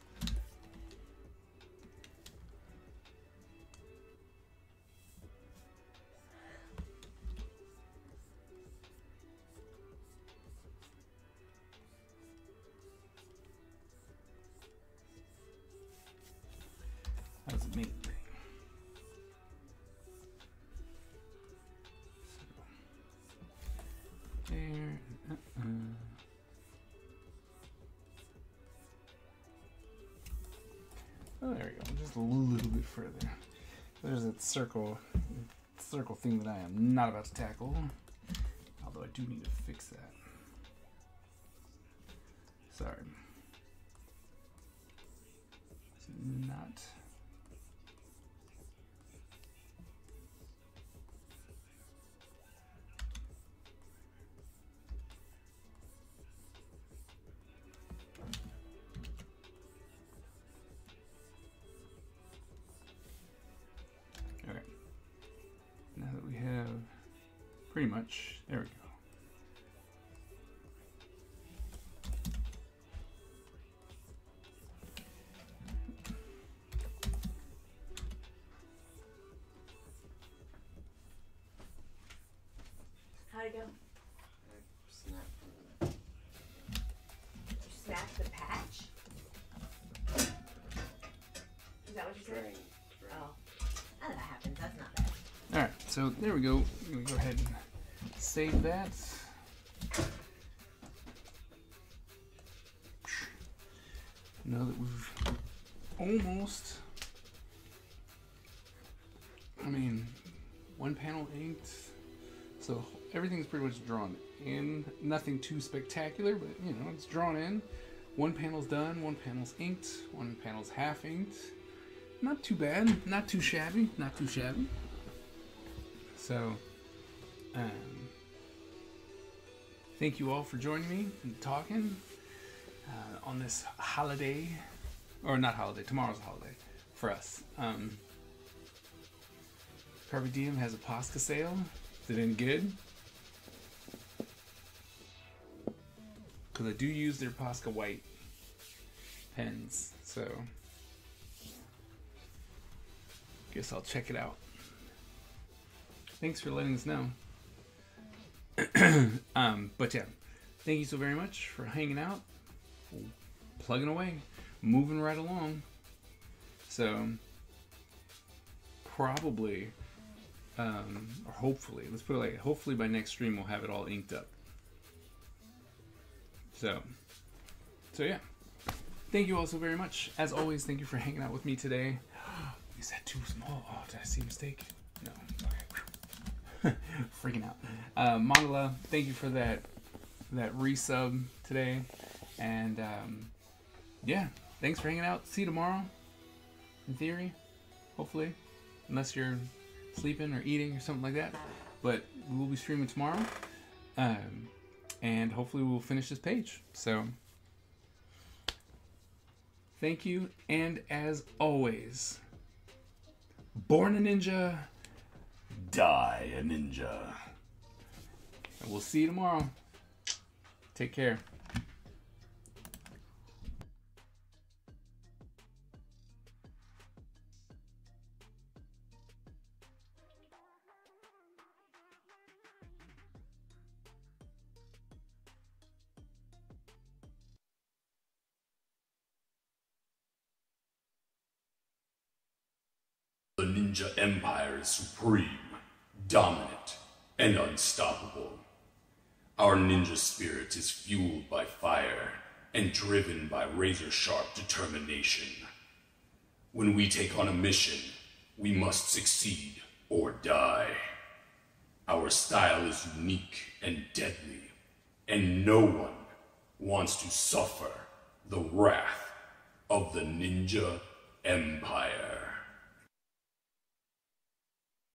A: How's it make? There. Uh-uh. Oh, there we go. Just a little bit further. There's that circle, circle thing that I am not about to tackle. Although I do need to fix that. Sorry. It's not. Okay. Now that we have pretty much, there we go.
B: How'd it go?
E: Snap.
B: Did you snap the patch? Is that what you said? Oh. Oh, that happens. That's not bad.
A: Alright, so there we go. I'm going to go ahead and save that. Now that we've almost, I mean, one panel inked, so everything's pretty much drawn in. Nothing too spectacular, but you know, it's drawn in. One panel's done, one panel's inked, one panel's half inked. Not too bad, not too shabby, not too shabby. So, um, thank you all for joining me and talking uh, on this holiday, or not holiday, tomorrow's a holiday for us. Um, Carpe Diem has a Posca sale. Is it any good? Because I do use their Posca white pens, so guess I'll check it out. Thanks for letting us know. um, but yeah, thank you so very much for hanging out, plugging away, moving right along. So probably, um, or hopefully, let's put it like, hopefully by next stream we'll have it all inked up. So, so yeah, thank you all so very much. As always, thank you for hanging out with me today. Is that too small? Oh, did I see a mistake? No. Okay. Freaking out. Uh, Monala, thank you for that that resub today. And um, yeah, thanks for hanging out. See you tomorrow, in theory, hopefully. Unless you're sleeping or eating or something like that. But we will be streaming tomorrow. Um, and hopefully we'll finish this page. So, thank you. And as always, born a ninja, die a ninja. And we'll see you tomorrow. Take care.
C: ninja empire is supreme, dominant, and unstoppable. Our ninja spirit is fueled by fire and driven by razor-sharp determination. When we take on a mission, we must succeed or die. Our style is unique and deadly, and no one wants to suffer the wrath of the Ninja Empire.